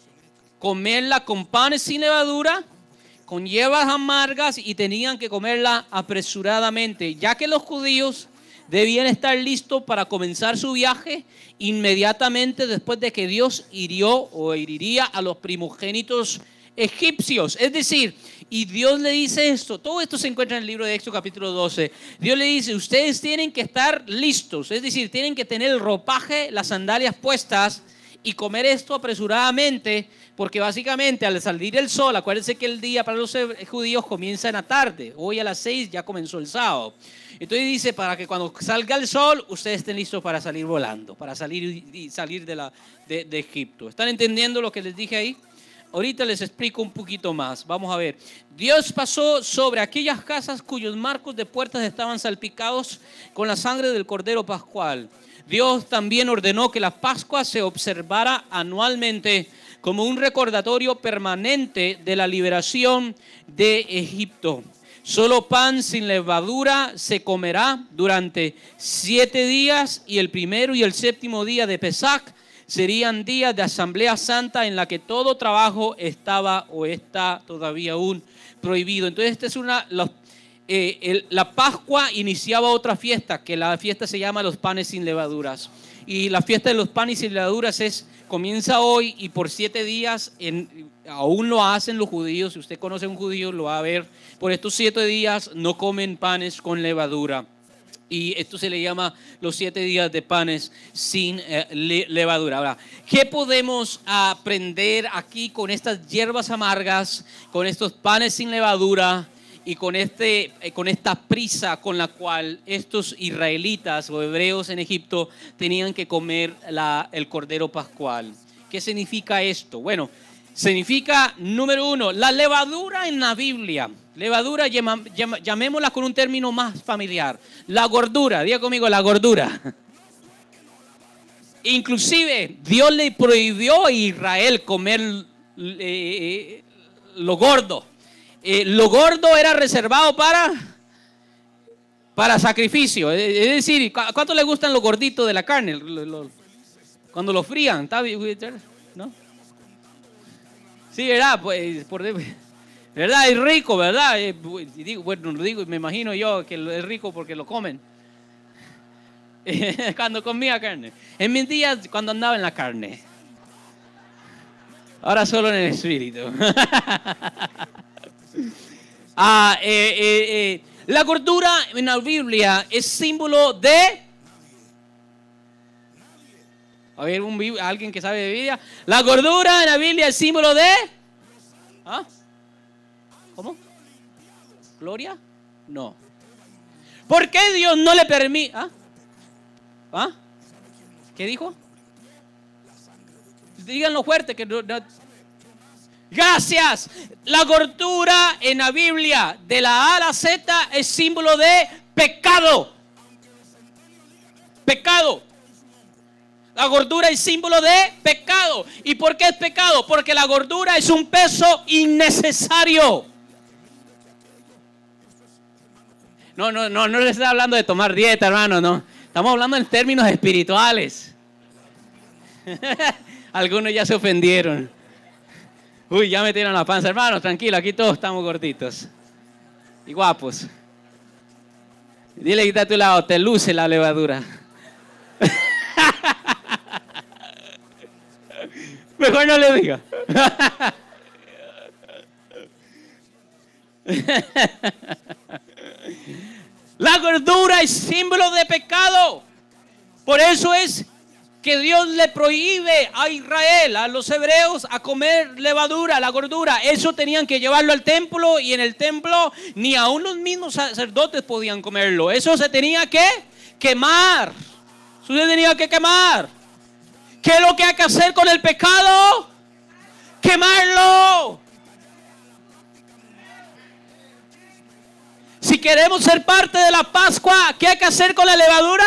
Speaker 1: comerla con panes sin levadura, con hierbas amargas, y tenían que comerla apresuradamente, ya que los judíos debían estar listos para comenzar su viaje inmediatamente después de que Dios hirió o heriría a los primogénitos egipcios. Es decir, y Dios le dice esto, todo esto se encuentra en el libro de Éxodo capítulo doce. Dios le dice, ustedes tienen que estar listos, es decir, tienen que tener el ropaje, las sandalias puestas y comer esto apresuradamente, porque básicamente al salir el sol, acuérdense que el día para los judíos comienza en la tarde, hoy a las seis ya comenzó el sábado. Entonces dice, para que cuando salga el sol, ustedes estén listos para salir volando, para salir y salir de, la, de, de Egipto. ¿Están entendiendo lo que les dije ahí? Ahorita les explico un poquito más. Vamos a ver. Dios pasó sobre aquellas casas cuyos marcos de puertas estaban salpicados con la sangre del Cordero Pascual. Dios también ordenó que la Pascua se observara anualmente como un recordatorio permanente de la liberación de Egipto. Solo pan sin levadura se comerá durante siete días, y el primero y el séptimo día de Pesach serían días de asamblea santa en la que todo trabajo estaba o está todavía aún prohibido. Entonces esta es una, la, eh, el, la Pascua iniciaba otra fiesta, que la fiesta se llama los panes sin levaduras. Y la fiesta de los panes sin levaduras es, comienza hoy y por siete días, en, aún lo hacen los judíos. Si usted conoce a un judío lo va a ver, por estos siete días no comen panes con levadura. Y esto se le llama los siete días de panes sin eh, le, levadura. Ahora, ¿qué podemos aprender aquí con estas hierbas amargas, con estos panes sin levadura y con, este, eh, con esta prisa con la cual estos israelitas o hebreos en Egipto tenían que comer la, el Cordero Pascual? ¿Qué significa esto? Bueno, significa, número uno, la levadura en la Biblia. Levadura, llama, llama, llamémosla con un término más familiar. La gordura, diga conmigo, la gordura. Inclusive, Dios le prohibió a Israel comer eh, lo gordo. Eh, lo gordo era reservado para, para sacrificio. Es decir, ¿cuánto le gustan los gorditos de la carne? Lo, lo, cuando lo frían, ¿está bien? ¿No? Sí, ¿verdad? Pues, por, ¿verdad? Es rico, ¿verdad? Eh, digo, bueno, digo, me imagino yo que es rico porque lo comen. Cuando comía carne. En mis días, cuando andaba en la carne. Ahora solo en el espíritu. ah, eh, eh, eh. La gordura en la Biblia es símbolo de... A ver, un, alguien que sabe de Biblia. La gordura en la Biblia es símbolo de... ¿Ah? ¿Cómo? ¿Gloria? No. ¿Por qué Dios no le permite? ¿Ah? ¿Ah? ¿Qué dijo? Díganlo fuerte que no, no. Gracias. La gordura en la Biblia de la A a la Z es símbolo de pecado. Pecado. La gordura es símbolo de pecado. ¿Y por qué es pecado? Porque la gordura es un peso innecesario. No, no, no, no les estoy hablando de tomar dieta, hermano, no. Estamos hablando en términos espirituales. Algunos ya se ofendieron. Uy, ya metieron la panza. Hermano, tranquilo, aquí todos estamos gorditos. Y guapos. Dile que está a tu lado, te luce la levadura. Mejor no le diga. La gordura es símbolo de pecado. Por eso es que Dios le prohíbe a Israel, a los hebreos, a comer levadura, la gordura. Eso tenían que llevarlo al templo, y en el templo ni aún los mismos sacerdotes podían comerlo. Eso se tenía que quemar. Eso se tenía que quemar. ¿Qué es lo que hay que hacer con el pecado? Quemarlo. Si queremos ser parte de la Pascua, ¿qué hay que hacer con la levadura?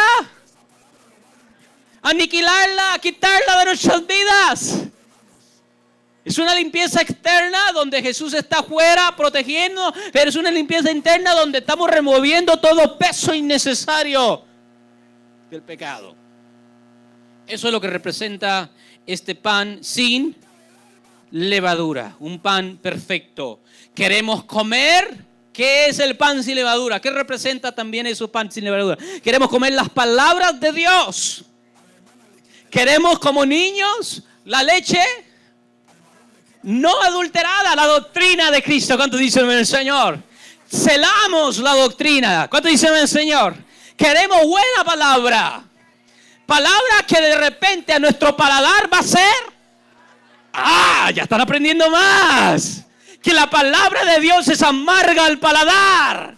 Speaker 1: Aniquilarla, quitarla de nuestras vidas. Es una limpieza externa donde Jesús está afuera protegiendo, pero es una limpieza interna donde estamos removiendo todo peso innecesario del pecado. Eso es lo que representa este pan sin levadura, un pan perfecto. Queremos comer. ¿Qué es el pan sin levadura? ¿Qué representa también eso, pan sin levadura? Queremos comer las palabras de Dios. Queremos como niños la leche no adulterada, la doctrina de Cristo. ¿Cuánto dicen el Señor? Celamos la doctrina. ¿Cuánto dicen el Señor? Queremos buena palabra. Palabra que de repente a nuestro paladar va a ser... ¡Ah! Ya están aprendiendo más. Que la palabra de Dios es amarga al paladar.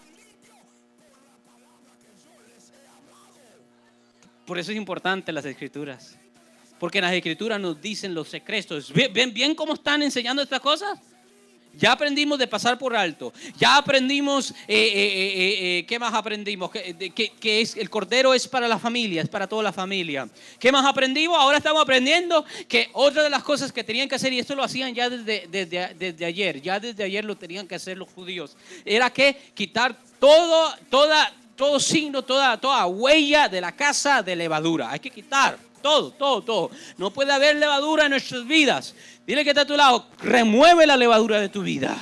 Speaker 1: Por eso es importante las Escrituras. Porque en las Escrituras nos dicen los secretos. ¿Ven bien cómo están enseñando estas cosas? Ya aprendimos de pasar por alto. Ya aprendimos, eh, eh, eh, eh, ¿qué más aprendimos? Que, que, que es, el cordero es para la familia, es para toda la familia. ¿Qué más aprendimos? Ahora estamos aprendiendo que otra de las cosas que tenían que hacer, y esto lo hacían ya desde, desde, desde ayer, ya desde ayer lo tenían que hacer los judíos, era que quitar todo, toda, todo signo, toda, toda huella de la casa de levadura. Hay que quitar todo, todo, todo. No puede haber levadura en nuestras vidas. Dile que está a tu lado, remueve la levadura de tu vida.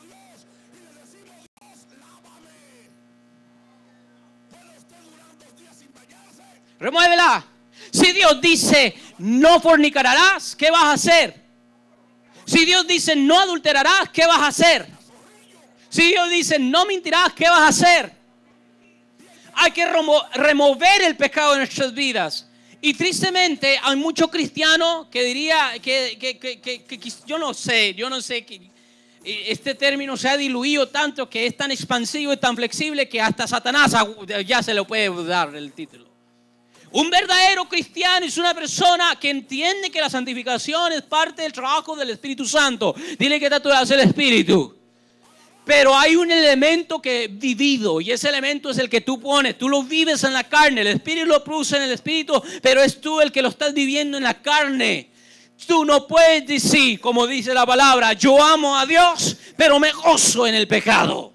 Speaker 1: Remuévela. Si Dios dice, no fornicarás, ¿qué vas a hacer? Si Dios dice, no adulterarás, ¿qué vas a hacer? Si Dios dice, no mentirás, ¿qué vas a hacer? Hay que remo- remover el pecado de nuestras vidas. Y tristemente hay muchos cristianos que diría que, que, que, que, que, que yo no sé, yo no sé que este término se ha diluido tanto, que es tan expansivo y tan flexible que hasta Satanás ya se le puede dar el título. Un verdadero cristiano es una persona que entiende que la santificación es parte del trabajo del Espíritu Santo. Dile que tú haces el Espíritu. Pero hay un elemento que he vivido y ese elemento es el que tú pones. Tú lo vives en la carne. El Espíritu lo produce en el Espíritu, pero es tú el que lo estás viviendo en la carne. Tú no puedes decir, como dice la palabra, yo amo a Dios, pero me gozo en el pecado.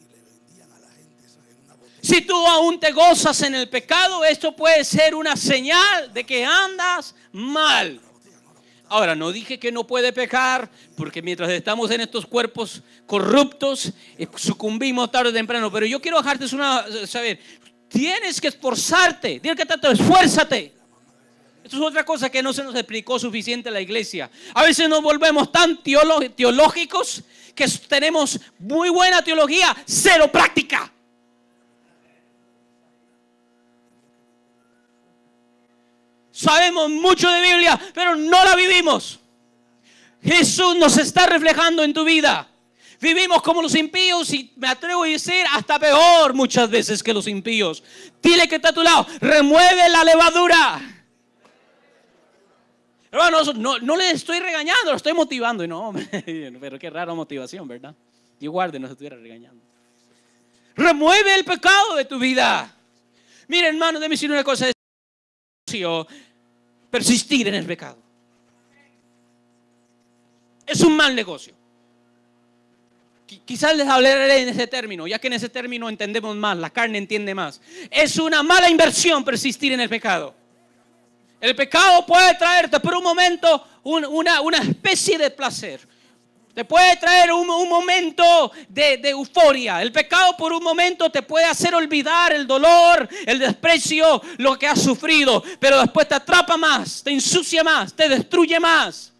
Speaker 1: Si tú aún te gozas en el pecado, esto puede ser una señal de que andas mal. Ahora, no dije que no puede pecar, porque mientras estamos en estos cuerpos corruptos, sucumbimos tarde o temprano. Pero yo quiero dejarte una, saber, tienes que esforzarte. Dile que tanto, esfuérzate. Esto es otra cosa que no se nos explicó suficiente en la iglesia. A veces nos volvemos tan teológicos que tenemos muy buena teología, cero práctica. Sabemos mucho de Biblia, pero no la vivimos. Jesús nos está reflejando en tu vida. Vivimos como los impíos y me atrevo a decir hasta peor muchas veces que los impíos. Dile que está a tu lado, remueve la levadura. Hermanos, no, no le estoy regañando, lo estoy motivando. No, pero qué rara motivación, ¿verdad? Dios guarde, no se estuviera regañando. Remueve el pecado de tu vida. Mira, hermano, déjame decir una cosa. Persistir en el pecado es un mal negocio. Quizás les hablaré en ese término, ya que en ese término entendemos más, la carne entiende más. Es una mala inversión persistir en el pecado. El pecado puede traerte por un momento un, una, una especie de placer. Te puede traer un, un momento de, de euforia. El pecado por un momento te puede hacer olvidar el dolor, el desprecio, lo que has sufrido. Pero después te atrapa más, te ensucia más, te destruye más.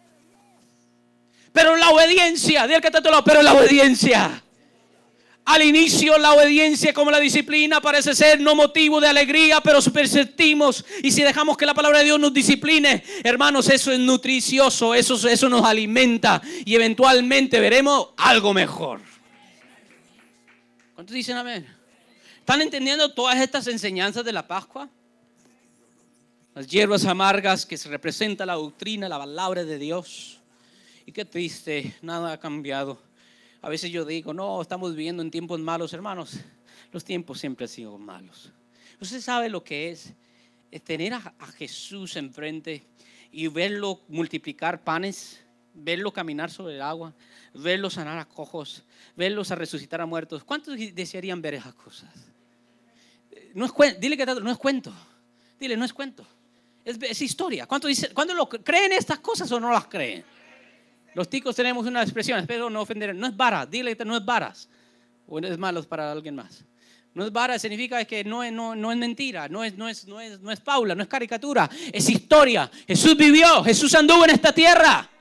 Speaker 1: Pero la obediencia, dile que está a tu lado, pero la obediencia. Al inicio la obediencia como la disciplina parece ser no motivo de alegría, pero persistimos y si dejamos que la palabra de Dios nos discipline, hermanos, eso es nutricioso, eso, eso nos alimenta y eventualmente veremos algo mejor. ¿Cuántos dicen amén? ¿Están entendiendo todas estas enseñanzas de la Pascua? Las hierbas amargas que se representa la doctrina, la palabra de Dios. Y qué triste, nada ha cambiado. A veces yo digo, no, estamos viviendo en tiempos malos, hermanos. Los tiempos siempre han sido malos. Usted sabe lo que es, es tener a, a Jesús enfrente y verlo multiplicar panes, verlo caminar sobre el agua, verlo sanar a cojos, verlos a resucitar a muertos. ¿Cuántos desearían ver esas cosas? No es cuento, dile que no es cuento. Dile, no es cuento. Es, es historia. ¿Cuántos dice, ¿cuántos lo creen estas cosas o no las creen? Los ticos tenemos una expresión, espero no ofender, no es vara, dile que no es varas, o es malo para alguien más. No es vara, significa que no es, no, no es mentira, no es, no, es, no, es, no es fábula, no es caricatura, es historia. Jesús vivió, Jesús anduvo en esta tierra.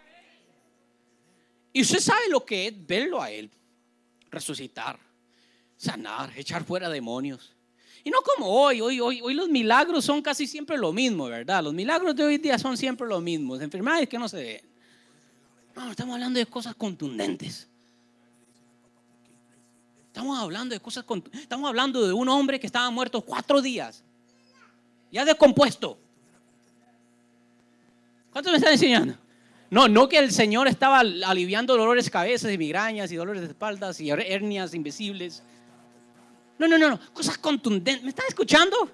Speaker 1: Y usted sabe lo que es verlo a Él, resucitar, sanar, echar fuera demonios. Y no como hoy, hoy, hoy, hoy los milagros son casi siempre lo mismo, ¿verdad? Los milagros de hoy día son siempre lo mismo, enfermedades que no se ven. No, estamos hablando de cosas contundentes. Estamos hablando de cosas contundentes. Estamos hablando de un hombre que estaba muerto cuatro días. Ya descompuesto. ¿Cuántos me están enseñando? No, no que el Señor estaba aliviando dolores de cabeza y migrañas y dolores de espaldas y hernias invisibles. No, no, no, no. Cosas contundentes. ¿Me están escuchando?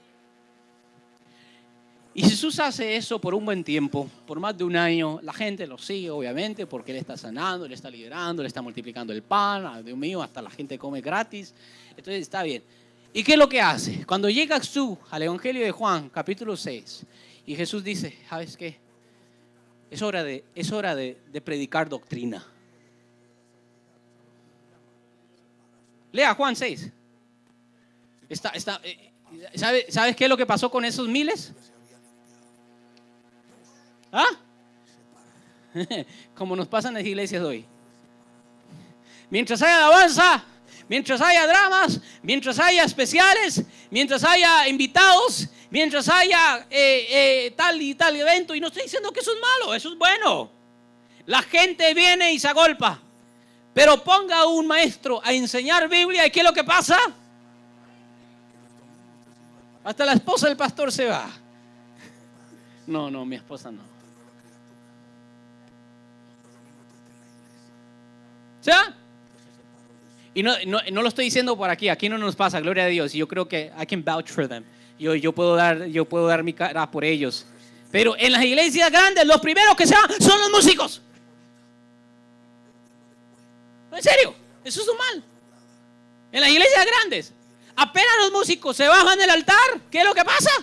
Speaker 1: Y Jesús hace eso por un buen tiempo, por más de un año. La gente lo sigue, obviamente, porque Él está sanando, Él está liberando, Él está multiplicando el pan. Dios mío, hasta la gente come gratis. Entonces está bien. ¿Y qué es lo que hace? Cuando llega tú al Evangelio de Juan, capítulo seis, y Jesús dice, ¿sabes qué? Es hora de, es hora de, de predicar doctrina. Lea Juan seis. Está, está, ¿sabe, ¿Sabes qué es lo que pasó con esos miles? ¿Ah? Como nos pasa en las iglesias hoy. Mientras haya alabanza, mientras haya dramas, mientras haya especiales, mientras haya invitados, mientras haya eh, eh, tal y tal evento. Y no estoy diciendo que eso es malo, eso es bueno. La gente viene y se agolpa. Pero ponga a un maestro a enseñar Biblia, ¿y qué es lo que pasa? Hasta la esposa del pastor se va. No, no, mi esposa no. ¿Sí? Y no, no, no lo estoy diciendo por aquí. Aquí no nos pasa, gloria a Dios. Y yo creo que I can vouch for them. Yo, yo, puedo dar, yo puedo dar mi cara por ellos. Pero en las iglesias grandes, los primeros que se van son los músicos. En serio, eso es mal. En las iglesias grandes, apenas los músicos se bajan del altar, ¿qué es lo que pasa?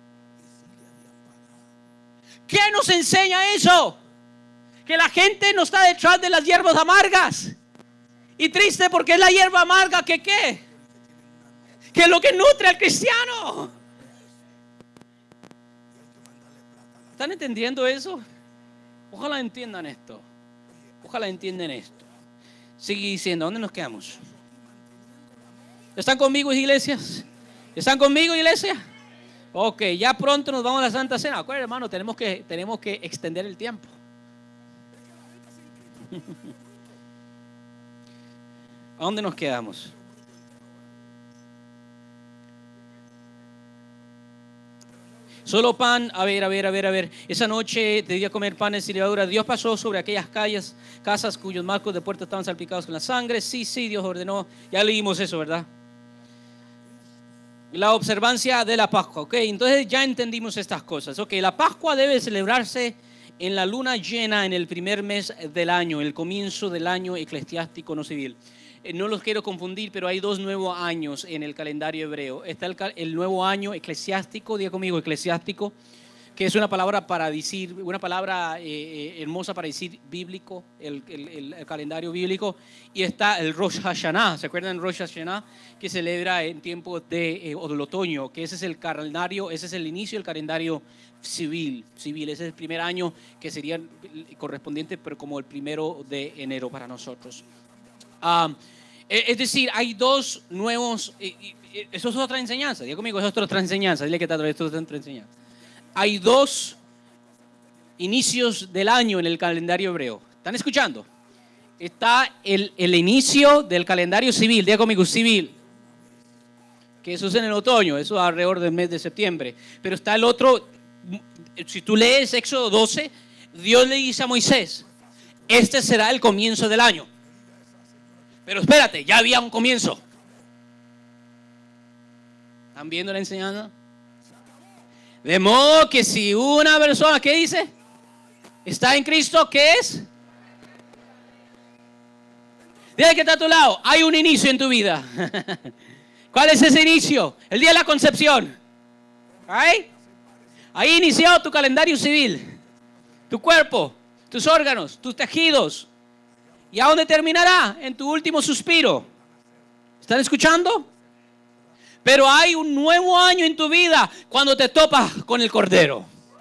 Speaker 1: ¿Qué nos enseña eso? Que la gente no está detrás de las hierbas amargas. Y triste porque es la hierba amarga que ¿qué? Que es lo que nutre al cristiano. ¿Están entendiendo eso? Ojalá entiendan esto. Ojalá entiendan esto. Sigue diciendo, ¿dónde nos quedamos? ¿Están conmigo, iglesias? ¿Están conmigo, iglesia? Ok, ya pronto nos vamos a la Santa Cena. Acuérdense, hermano, tenemos que, tenemos que extender el tiempo. ¿A dónde nos quedamos? Solo pan, a ver, a ver, a ver, a ver. Esa noche debía comer panes y levadura. Dios pasó sobre aquellas calles, casas cuyos marcos de puerta estaban salpicados con la sangre. Sí, sí, Dios ordenó. Ya leímos eso, ¿verdad? La observancia de la Pascua, ok. Entonces ya entendimos estas cosas. Ok, la Pascua debe celebrarse en la luna llena en el primer mes del año, el comienzo del año eclesiástico no civil. No los quiero confundir, pero hay dos nuevos años en el calendario hebreo. Está el, el nuevo año eclesiástico, diga conmigo eclesiástico, que es una palabra para decir, una palabra eh, hermosa para decir bíblico, el, el, el calendario bíblico. Y está el Rosh Hashanah, ¿se acuerdan del Rosh Hashanah? Que celebra en tiempos de, eh, o del otoño, que ese es el calendario, ese es el inicio del calendario civil, civil. Ese es el primer año que sería correspondiente, pero como el primero de enero para nosotros. Um, Es decir, hay dos nuevos, eso es otra enseñanza, diga conmigo, eso es otra enseñanza, dile que está, esto es otra enseñanza. Hay dos inicios del año en el calendario hebreo, ¿están escuchando? Está el, el inicio del calendario civil, diga conmigo, civil, que eso es en el otoño, eso es alrededor del mes de septiembre, pero está el otro, si tú lees Éxodo doce, Dios le dice a Moisés, este será el comienzo del año. Pero espérate, ya había un comienzo. ¿Están viendo la enseñanza? De modo que si una persona, ¿qué dice? Está en Cristo, ¿qué es? Dile que está a tu lado, hay un inicio en tu vida. ¿Cuál es ese inicio? El día de la concepción. ¿Ahí? Ahí inició tu calendario civil. Tu cuerpo, tus órganos, tus tejidos. ¿Y a dónde terminará? En tu último suspiro. ¿Están escuchando? Pero hay un nuevo año en tu vida cuando te topas con el Cordero.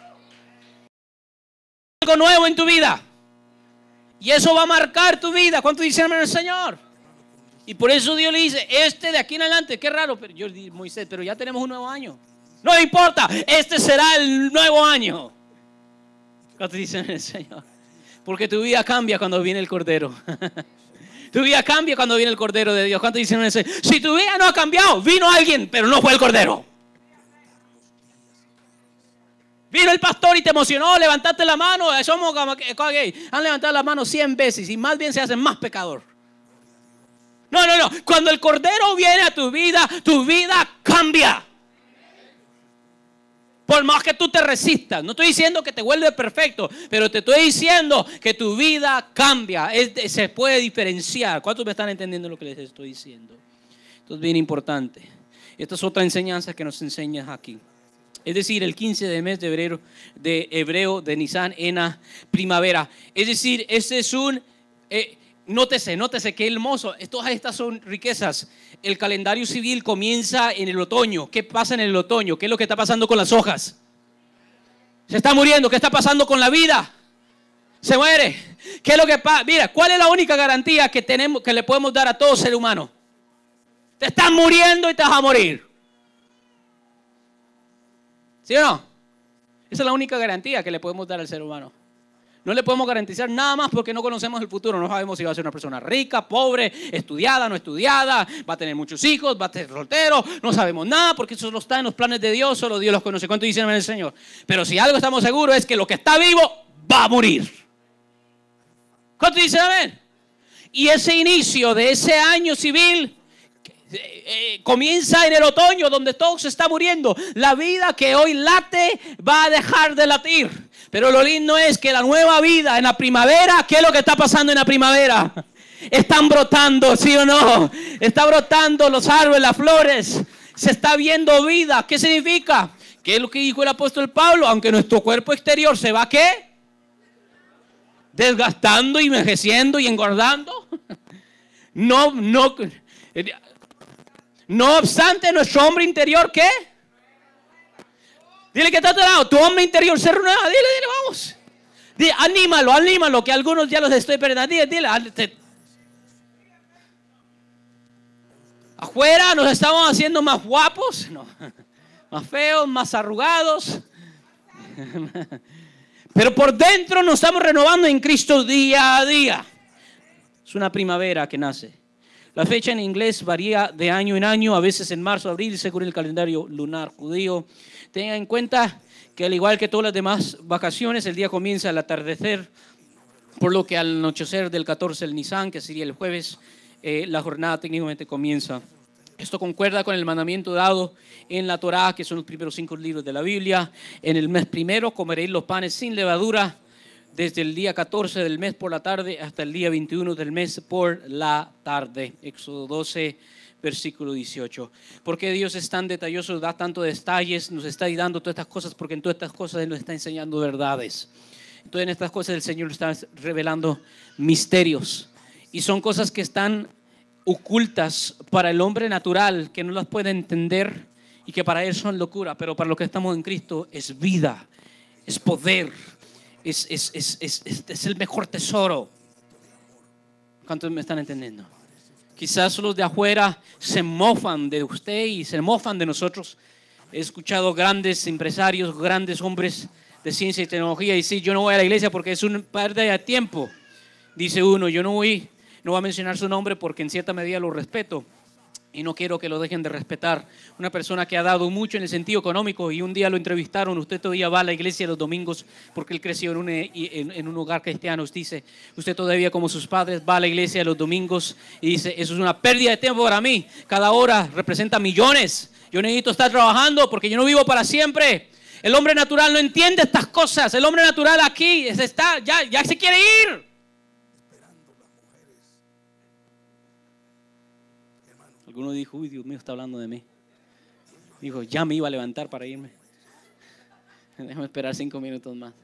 Speaker 1: Algo nuevo en tu vida. Y eso va a marcar tu vida. ¿Cuánto dicen el Señor? Y por eso Dios le dice, este de aquí en adelante, qué raro, pero yo le dije, Moisés, pero ya tenemos un nuevo año. No importa, este será el nuevo año. ¿Cuánto dicen el Señor? Porque tu vida cambia cuando viene el Cordero. Tu vida cambia cuando viene el Cordero de Dios. ¿Cuánto dicen eso? Si tu vida no ha cambiado, vino alguien, pero no fue el Cordero. Vino el pastor y te emocionó, levantaste la mano. Somos gay. Han levantado la mano cien veces y más bien se hacen más pecador. No, no, no. Cuando el Cordero viene a tu vida, tu vida cambia. Por más que tú te resistas, no estoy diciendo que te vuelve perfecto, pero te estoy diciendo que tu vida cambia, es, se puede diferenciar. ¿Cuántos me están entendiendo lo que les estoy diciendo? Esto es bien importante. Esta es otra enseñanza que nos enseñas aquí. Es decir, el quince del mes de hebreo, de hebreo de Nisan, Ena, primavera. Es decir, este es un... Eh, Nótese, nótese qué hermoso. Todas estas son riquezas. El calendario civil comienza en el otoño. ¿Qué pasa en el otoño? ¿Qué es lo que está pasando con las hojas? Se está muriendo. ¿Qué está pasando con la vida? Se muere. ¿Qué es lo que pasa? Mira, ¿cuál es la única garantía que tenemos, que le podemos dar a todo ser humano? Te estás muriendo y te vas a morir. ¿Sí o no? Esa es la única garantía que le podemos dar al ser humano. No le podemos garantizar nada más porque no conocemos el futuro. No sabemos si va a ser una persona rica, pobre, estudiada, no estudiada, va a tener muchos hijos, va a ser soltero. No sabemos nada porque eso no está en los planes de Dios, solo Dios los conoce. ¿Cuánto dicen amén el Señor? Pero si algo estamos seguros es que lo que está vivo va a morir. ¿Cuánto dicen amén? Y ese inicio de ese año civil eh, eh, comienza en el otoño, donde todo se está muriendo. La vida que hoy late va a dejar de latir. Pero lo lindo es que la nueva vida en la primavera, ¿qué es lo que está pasando en la primavera? Están brotando, ¿sí o no? Está brotando los árboles, las flores. Se está viendo vida. ¿Qué significa? ¿Qué es lo que dijo el apóstol Pablo? Aunque nuestro cuerpo exterior se va, ¿qué? Desgastando y envejeciendo y engordando. No, no. No obstante, nuestro hombre interior, ¿qué? Dile que está a tu lado, tu hombre interior se renueva. Dile, dile, vamos. Dile, anímalo, anímalo, que algunos ya los estoy perdiendo. Dile, dile. Te... Afuera nos estamos haciendo más guapos, no, más feos, más arrugados. Pero por dentro nos estamos renovando en Cristo día a día. Es una primavera que nace. La fecha en inglés varía de año en año, a veces en marzo, abril, según el calendario lunar judío. Tengan en cuenta que al igual que todas las demás vacaciones, el día comienza al atardecer, por lo que al anochecer del catorce del Nisan, que sería el jueves, eh, la jornada técnicamente comienza. Esto concuerda con el mandamiento dado en la Torá, que son los primeros cinco libros de la Biblia. En el mes primero comeréis los panes sin levadura, desde el día catorce del mes por la tarde hasta el día veintiuno del mes por la tarde. Éxodo doce, versículo dieciocho. ¿Por qué Dios es tan detalloso, da tantos detalles, nos está dando todas estas cosas? Porque en todas estas cosas Él nos está enseñando verdades. Entonces en estas cosas el Señor está revelando misterios. Y son cosas que están ocultas para el hombre natural, que no las puede entender y que para él son locura. Pero para los que estamos en Cristo es vida, es poder, es, es, es, es, es, es el mejor tesoro. ¿Cuántos me están entendiendo? Quizás los de afuera se mofan de usted y se mofan de nosotros. He escuchado grandes empresarios, grandes hombres de ciencia y tecnología decir: yo no voy a la iglesia porque es una pérdida de tiempo. Dice uno: yo no voy, no voy a mencionar su nombre porque en cierta medida lo respeto y no quiero que lo dejen de respetar. Una persona que ha dado mucho en el sentido económico, y un día lo entrevistaron: usted todavía va a la iglesia los domingos, porque él creció en un, en, en un hogar cristiano. Usted dice: usted todavía, como sus padres, va a la iglesia los domingos, y dice: eso es una pérdida de tiempo para mí. Cada hora representa millones. Yo necesito estar trabajando porque yo no vivo para siempre. El hombre natural no entiende estas cosas. El hombre natural aquí está, ya, ya se quiere ir. Alguno dijo: uy, Dios mío, está hablando de mí. Dijo: ya me iba a levantar para irme. Déjame esperar cinco minutos más.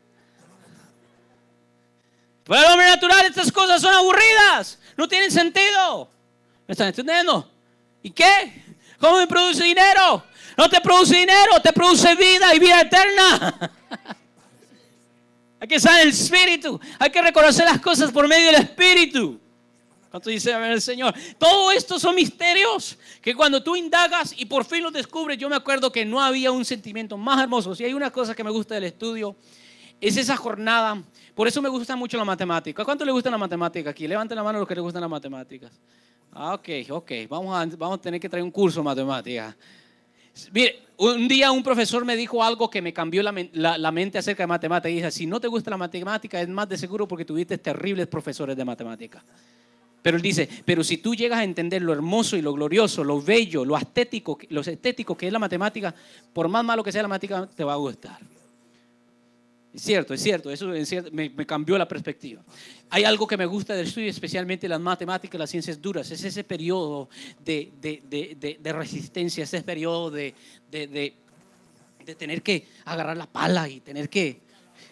Speaker 1: Para el hombre natural estas cosas son aburridas, no tienen sentido. ¿Me están entendiendo? ¿Y qué? ¿Cómo me produce dinero? No te produce dinero, te produce vida y vida eterna. Hay que estar en el Espíritu. Hay que reconocer las cosas por medio del Espíritu. ¿Cuánto dice el Señor? Todo esto son misterios que cuando tú indagas y por fin los descubres. Yo me acuerdo que no había un sentimiento más hermoso. Si hay una cosa que me gusta del estudio, es esa jornada. Por eso me gusta mucho la matemática. ¿Cuánto le gusta la matemática aquí? Levanten la mano los que les gustan las matemáticas. Ah, ok, ok. Vamos a, vamos a tener que traer un curso de matemática. Mire, un día un profesor me dijo algo que me cambió la, la, la mente acerca de matemática. Y dice: si no te gusta la matemática, es más de seguro porque tuviste terribles profesores de matemática. Pero él dice: pero si tú llegas a entender lo hermoso y lo glorioso, lo bello, lo estético, lo estético que es la matemática, por más malo que sea la matemática, te va a gustar. Es cierto, es cierto, eso es cierto, me, me cambió la perspectiva. Hay algo que me gusta del estudio, especialmente las matemáticas, las ciencias duras, es ese periodo de, de, de, de, de resistencia, ese periodo de, de, de, de tener que agarrar la pala y tener que,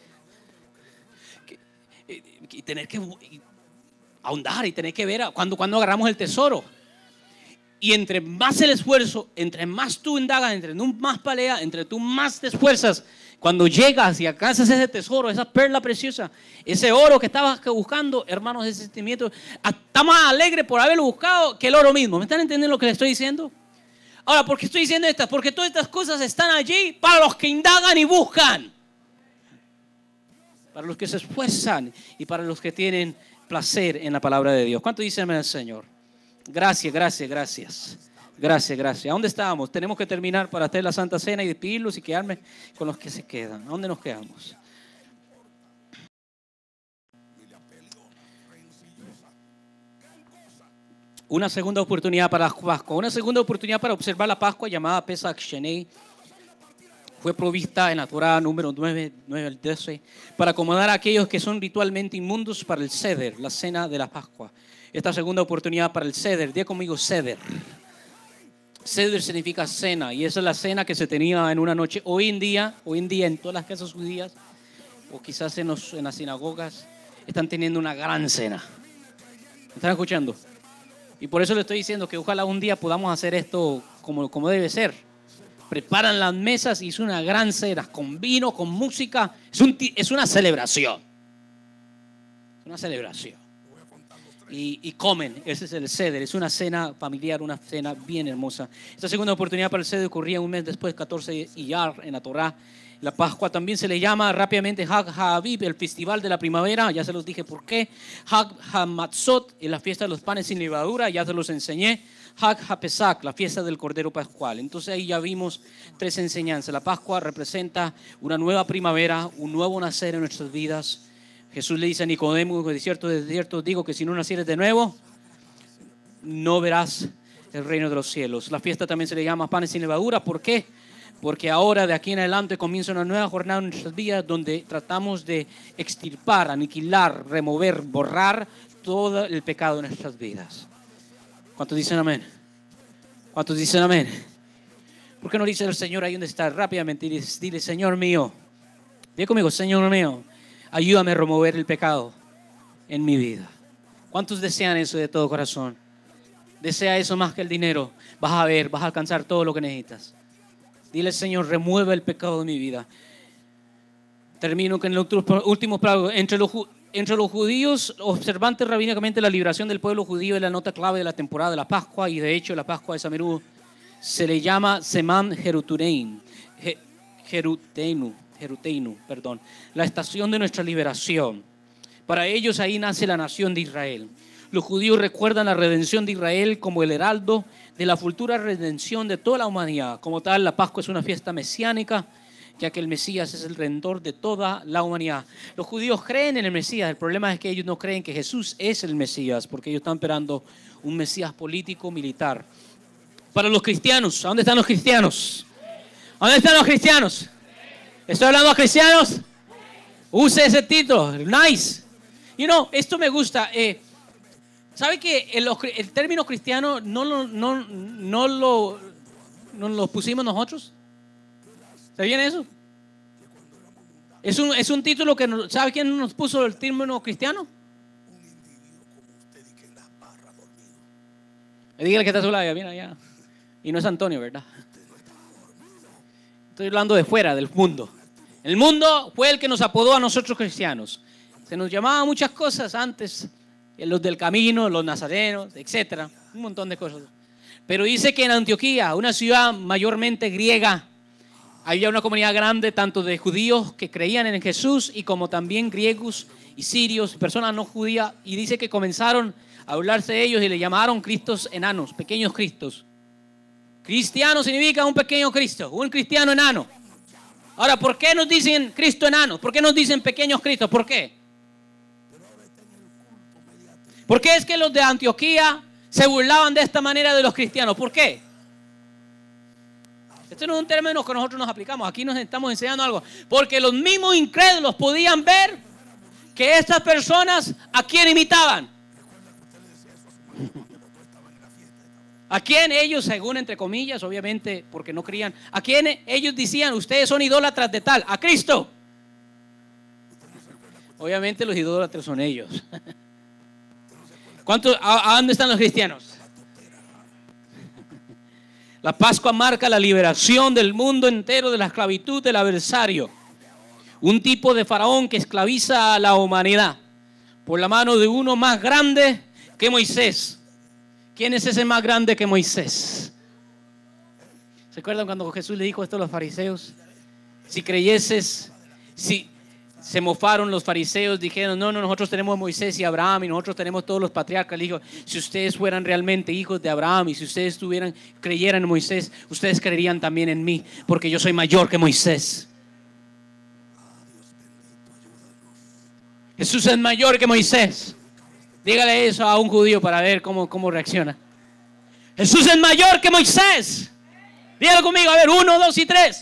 Speaker 1: que, y tener que y ahondar y tener que ver a, cuando, cuando agarramos el tesoro. Y entre más el esfuerzo, entre más tú indagas, entre tú más peleas, entre tú más te esfuerzas, cuando llegas y alcanzas ese tesoro, esa perla preciosa, ese oro que estabas buscando, hermanos, ese sentimiento está más alegre por haberlo buscado que el oro mismo. ¿Me están entendiendo lo que les estoy diciendo? Ahora, ¿por qué estoy diciendo estas? Porque todas estas cosas están allí para los que indagan y buscan. para los que se esfuerzan y para los que tienen placer en la palabra de Dios. ¿Cuánto dicen al Señor? Gracias, gracias, gracias. Gracias, gracias. ¿A dónde estábamos? Tenemos que terminar para hacer la Santa Cena y despedirlos y quedarme con los que se quedan. ¿A dónde nos quedamos? Una segunda oportunidad para la Pascua, una segunda oportunidad para observar la Pascua llamada Pesach Sheni. Fue provista en la Torá número nueve, nueve al doce, para acomodar a aquellos que son ritualmente inmundos para el Seder, la cena de la Pascua. Esta segunda oportunidad para el Seder, diga conmigo Seder. Seder significa cena, y esa es la cena que se tenía en una noche. Hoy en día, hoy en día en todas las casas judías, o quizás en, los, en las sinagogas, están teniendo una gran cena. ¿Me están escuchando? Y por eso le estoy diciendo que ojalá un día podamos hacer esto como, como debe ser. Preparan las mesas y es una gran cena, con vino, con música. Es, un, es una celebración. Es una celebración. Y, y comen, ese es el Seder. Es una cena familiar, una cena bien hermosa. Esta segunda oportunidad para el Seder ocurría un mes después, catorce de Iyar, en la Torá. La Pascua también se le llama rápidamente Hag HaAviv, el festival de la primavera. Ya se los dije por qué. Hag HaMatzot, la fiesta de los panes sin levadura. Ya se los enseñé. Hag HaPesach, la fiesta del Cordero Pascual. Entonces ahí ya vimos tres enseñanzas. La Pascua representa una nueva primavera, un nuevo nacer en nuestras vidas. Jesús le dice a Nicodemo, de cierto, de cierto digo que si no nacieres de nuevo, no verás el reino de los cielos. La fiesta también se le llama panes sin levadura. ¿Por qué? Porque ahora de aquí en adelante comienza una nueva jornada en nuestras vidas donde tratamos de extirpar, aniquilar, remover, borrar todo el pecado de nuestras vidas. ¿Cuántos dicen amén? ¿Cuántos dicen amén? ¿Por qué no dice el Señor ahí donde está? Rápidamente dile, dile Señor mío, dile conmigo, Señor mío, ayúdame a remover el pecado en mi vida. ¿Cuántos desean eso de todo corazón? Desea eso más que el dinero. Vas a ver, vas a alcanzar todo lo que necesitas. Dile, Señor, remueve el pecado de mi vida. Termino con el último plano. Entre los, entre los judíos observantes rabínicamente, la liberación del pueblo judío es la nota clave de la temporada de la Pascua, y de hecho la Pascua es a menudo se le llama Semán Jeruturein, Jeruteinu, Jeruteinu, perdón, la estación de nuestra liberación. Para ellos ahí nace la nación de Israel. Los judíos recuerdan la redención de Israel como el heraldo de la futura redención de toda la humanidad. Como tal, la Pascua es una fiesta mesiánica, ya que el Mesías es el redentor de toda la humanidad. Los judíos creen en el Mesías. El problema es que ellos no creen que Jesús es el Mesías, porque ellos están esperando un Mesías político, militar. Para los cristianos, ¿a dónde están los cristianos? ¿A dónde están los cristianos? ¿Estoy hablando a cristianos? Use ese título, nice. You know, esto me gusta. Eh, ¿Sabe que el, el término cristiano no lo, no, no, lo, no lo pusimos nosotros? ¿Está bien eso? Es un, es un título que, ¿sabe quién nos puso el término cristiano? Dígale que está a su lado, mira allá. Y no es Antonio, ¿verdad? Estoy hablando de fuera, del mundo. El mundo fue el que nos apodó a nosotros cristianos. Se nos llamaba muchas cosas antes, los del camino, los nazarenos, etcétera, un montón de cosas. Pero dice que en Antioquía, una ciudad mayormente griega, había una comunidad grande tanto de judíos que creían en Jesús y como también griegos y sirios, personas no judías, y dice que comenzaron a hablarse de ellos y le llamaron cristos enanos, pequeños cristos. Cristiano significa un pequeño Cristo, un cristiano enano. Ahora, ¿por qué nos dicen Cristo enano? ¿Por qué nos dicen pequeños Cristos? ¿Por qué? ¿Por qué es que los de Antioquía se burlaban de esta manera de los cristianos? ¿Por qué? Este no es un término que nosotros nos aplicamos. Aquí nos estamos enseñando algo. Porque los mismos incrédulos podían ver que estas personas a quién imitaban. A quién ellos, según entre comillas, obviamente, porque no creían, a quién ellos decían, ustedes son idólatras de tal, a Cristo. Obviamente los idólatras son ellos. ¿Cuántos, a, a dónde están los cristianos? La Pascua marca la liberación del mundo entero de la esclavitud del adversario. Un tipo de faraón que esclaviza a la humanidad por la mano de uno más grande que Moisés. ¿Quién es ese más grande que Moisés? ¿Se acuerdan cuando Jesús le dijo esto a los fariseos? Si creyeses, si Se mofaron los fariseos, dijeron, no, no, nosotros tenemos a Moisés y Abraham y nosotros tenemos todos los patriarcas. Le dijo, si ustedes fueran realmente hijos de Abraham y si ustedes tuvieran, creyeran en Moisés, ustedes creerían también en mí, porque yo soy mayor que Moisés. Jesús es mayor que Moisés. Dígale eso a un judío para ver cómo, cómo reacciona. Jesús es mayor que Moisés. Dígalo conmigo, a ver, uno, dos y tres.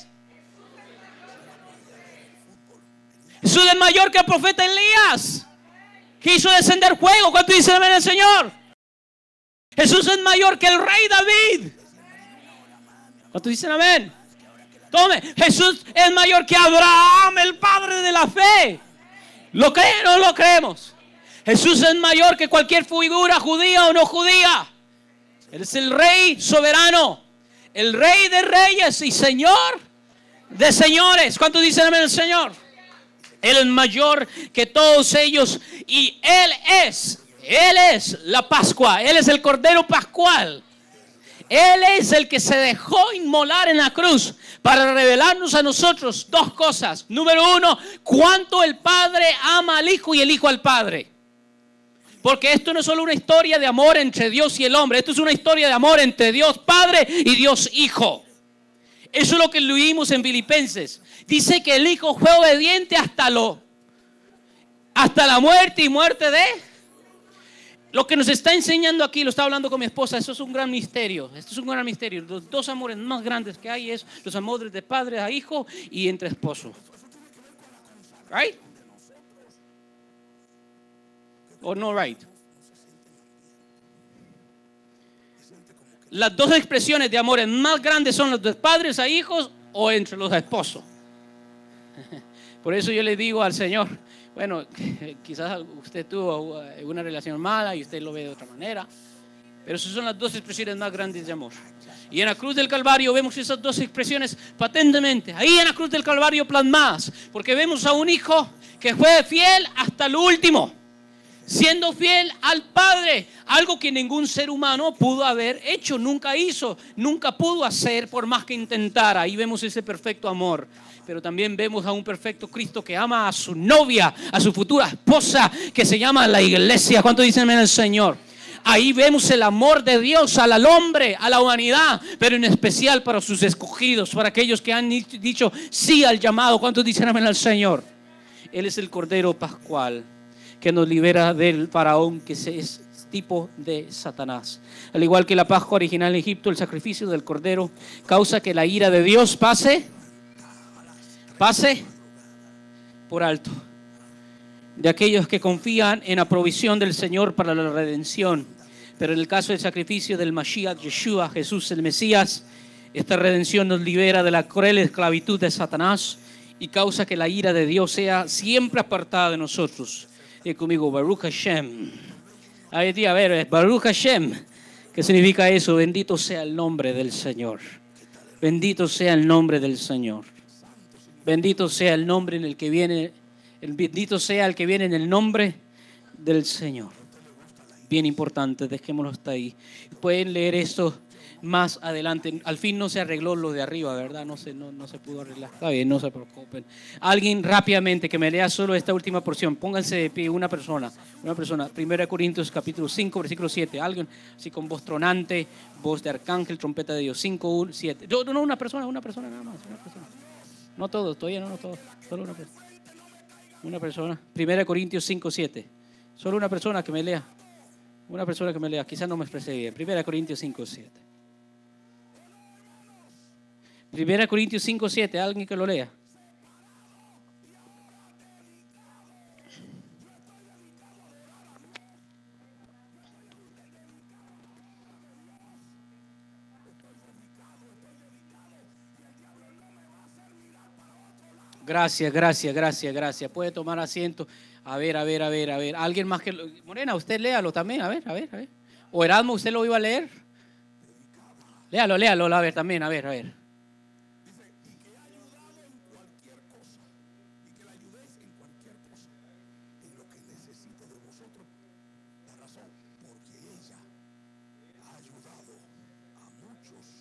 Speaker 1: Jesús es mayor que el profeta Elías, que hizo descender fuego. ¿Cuánto dicen amén al Señor? Jesús es mayor que el rey David. ¿Cuánto dicen amén? Tome, Jesús es mayor que Abraham, el padre de la fe. ¿Lo creen o no lo creemos? Jesús es mayor que cualquier figura judía o no judía. Él es el rey soberano, el rey de reyes y señor de señores. ¿Cuánto dicen amén al Señor? Él es mayor que todos ellos y Él es, Él es la Pascua, Él es el Cordero Pascual. Él es el que se dejó inmolar en la cruz para revelarnos a nosotros dos cosas. Número uno, cuánto el Padre ama al Hijo y el Hijo al Padre. Porque esto no es solo una historia de amor entre Dios y el hombre, esto es una historia de amor entre Dios Padre y Dios Hijo. Eso es lo que leímos en Filipenses. Dice que el Hijo fue obediente hasta lo, hasta la muerte y muerte de. Lo que nos está enseñando aquí, lo estaba hablando con mi esposa, eso es un gran misterio. Esto es un gran misterio. Los dos amores más grandes que hay es los amores de padre a hijo y entre esposos. Right? ¿O no right? Las dos expresiones de amores más grandes son los de padres a hijos o entre los esposos. Por eso yo le digo al Señor, bueno, quizás usted tuvo una relación mala y usted lo ve de otra manera, pero esas son las dos expresiones más grandes de amor. Y en la cruz del Calvario vemos esas dos expresiones patentemente, ahí en la cruz del Calvario plasmadas, porque vemos a un hijo que fue fiel hasta lo último, siendo fiel al Padre, algo que ningún ser humano pudo haber hecho, nunca hizo, nunca pudo hacer por más que intentara. Ahí vemos ese perfecto amor. Pero también vemos a un perfecto Cristo que ama a su novia, a su futura esposa, que se llama la iglesia. ¿Cuánto dicen amén al Señor? Ahí vemos el amor de Dios al hombre, a la humanidad, pero en especial para sus escogidos, para aquellos que han dicho sí al llamado. ¿Cuántos dicen amén al Señor? Él es el Cordero Pascual que nos libera del faraón, que es tipo de Satanás. Al igual que la Pascua original en Egipto, el sacrificio del Cordero causa que la ira de Dios pase pase por alto de aquellos que confían en la provisión del Señor para la redención. Pero en el caso del sacrificio del Mashiach, Yeshua, Jesús el Mesías, esta redención nos libera de la cruel esclavitud de Satanás y causa que la ira de Dios sea siempre apartada de nosotros. Y conmigo, Baruch Hashem. Ahí, a ver, Baruch Hashem. ¿Qué significa eso? Bendito sea el nombre del Señor. Bendito sea el nombre del Señor. Bendito sea el nombre en el que viene, el bendito sea el que viene en el nombre del Señor. Bien importante, dejémoslo hasta ahí. Pueden leer esto más adelante. Al fin no se arregló lo de arriba, ¿verdad? No se, no, no se pudo arreglar. Está bien, no se preocupen. Alguien rápidamente que me lea solo esta última porción. Pónganse de pie, una persona. Una persona. Primera Corintios capítulo cinco, versículo siete. Alguien así con voz tronante, voz de arcángel, trompeta de Dios. cinco, siete. No, no, una persona, una persona nada más. Una persona. No todos, todavía no, no todos. Solo una persona. Una persona. Primera Corintios cinco, siete. Solo una persona que me lea. Una persona que me lea. Quizás no me expresé bien. Primera Corintios cinco, siete. Primera Corintios cinco, siete. Alguien que lo lea. Gracias, gracias, gracias, gracias. Puede tomar asiento. A ver, a ver, a ver, a ver. Alguien más que... Lo... Morena, usted léalo también. A ver, a ver, a ver. O Erasmo, ¿usted lo iba a leer? Léalo, léalo, a ver, también, a ver, a ver.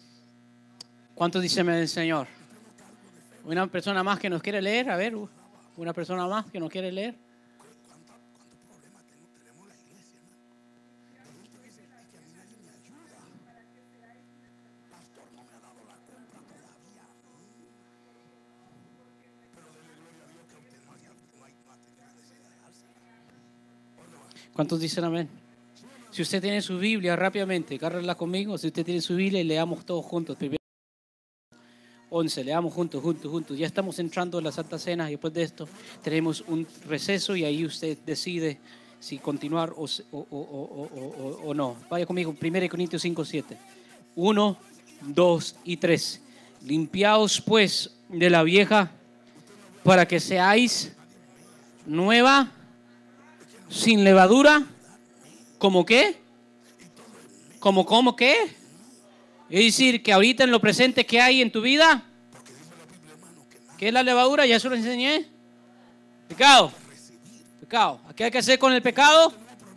Speaker 1: ¿Cuántos dicen el Señor? Una persona más que nos quiere leer, a ver. ¿Una persona más que no quiere leer? ¿Cuántos dicen amén? Si usted tiene su Biblia, rápidamente, agárrala conmigo. Si usted tiene su Biblia, leamos todos juntos. Primero once, leamos juntos, juntos, juntos. Ya estamos entrando en la Santa Cena y después de esto tenemos un receso y ahí usted decide si continuar o, o, o, o, o, o no. Vaya conmigo, primero Corintios cinco, siete. uno, dos y tres. Limpiaos pues de la vieja para que seáis nueva, sin levadura. ¿Cómo qué? ¿Cómo cómo qué? Es decir, que ahorita en lo presente, ¿qué hay en tu vida? ¿Qué es la levadura? Ya se lo enseñé. Pecado. Pecado. ¿Qué hay que hacer con el pecado?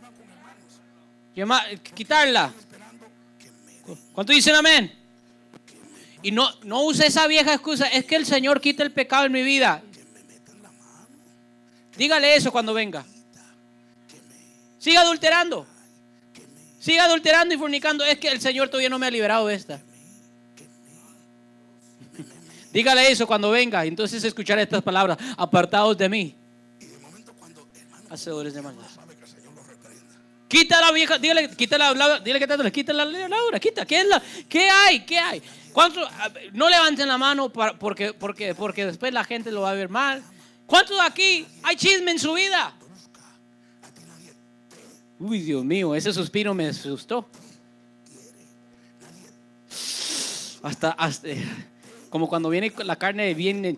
Speaker 1: Quitarla. ¿Cuántos dicen amén? Y no, no use esa vieja excusa. Es que el Señor quita el pecado en mi vida. Dígale eso cuando venga. Siga adulterando. Siga adulterando y fornicando. Es que el Señor todavía no me ha liberado de esta. Dígale eso cuando venga. Entonces escuchará estas palabras. Apartados de mí, hacedores de maldad. Quita la vieja. Dígale, quita la, dile que te quita la levadura. Quita. ¿Qué es la? ¿Qué hay? ¿Qué hay? ¿Cuántos? No levanten la mano para, porque, porque, porque después la gente lo va a ver mal. ¿Cuántos de aquí hay chisme en su vida? Uy, Dios mío, ese suspiro me asustó. Hasta, hasta como cuando viene la carne viene.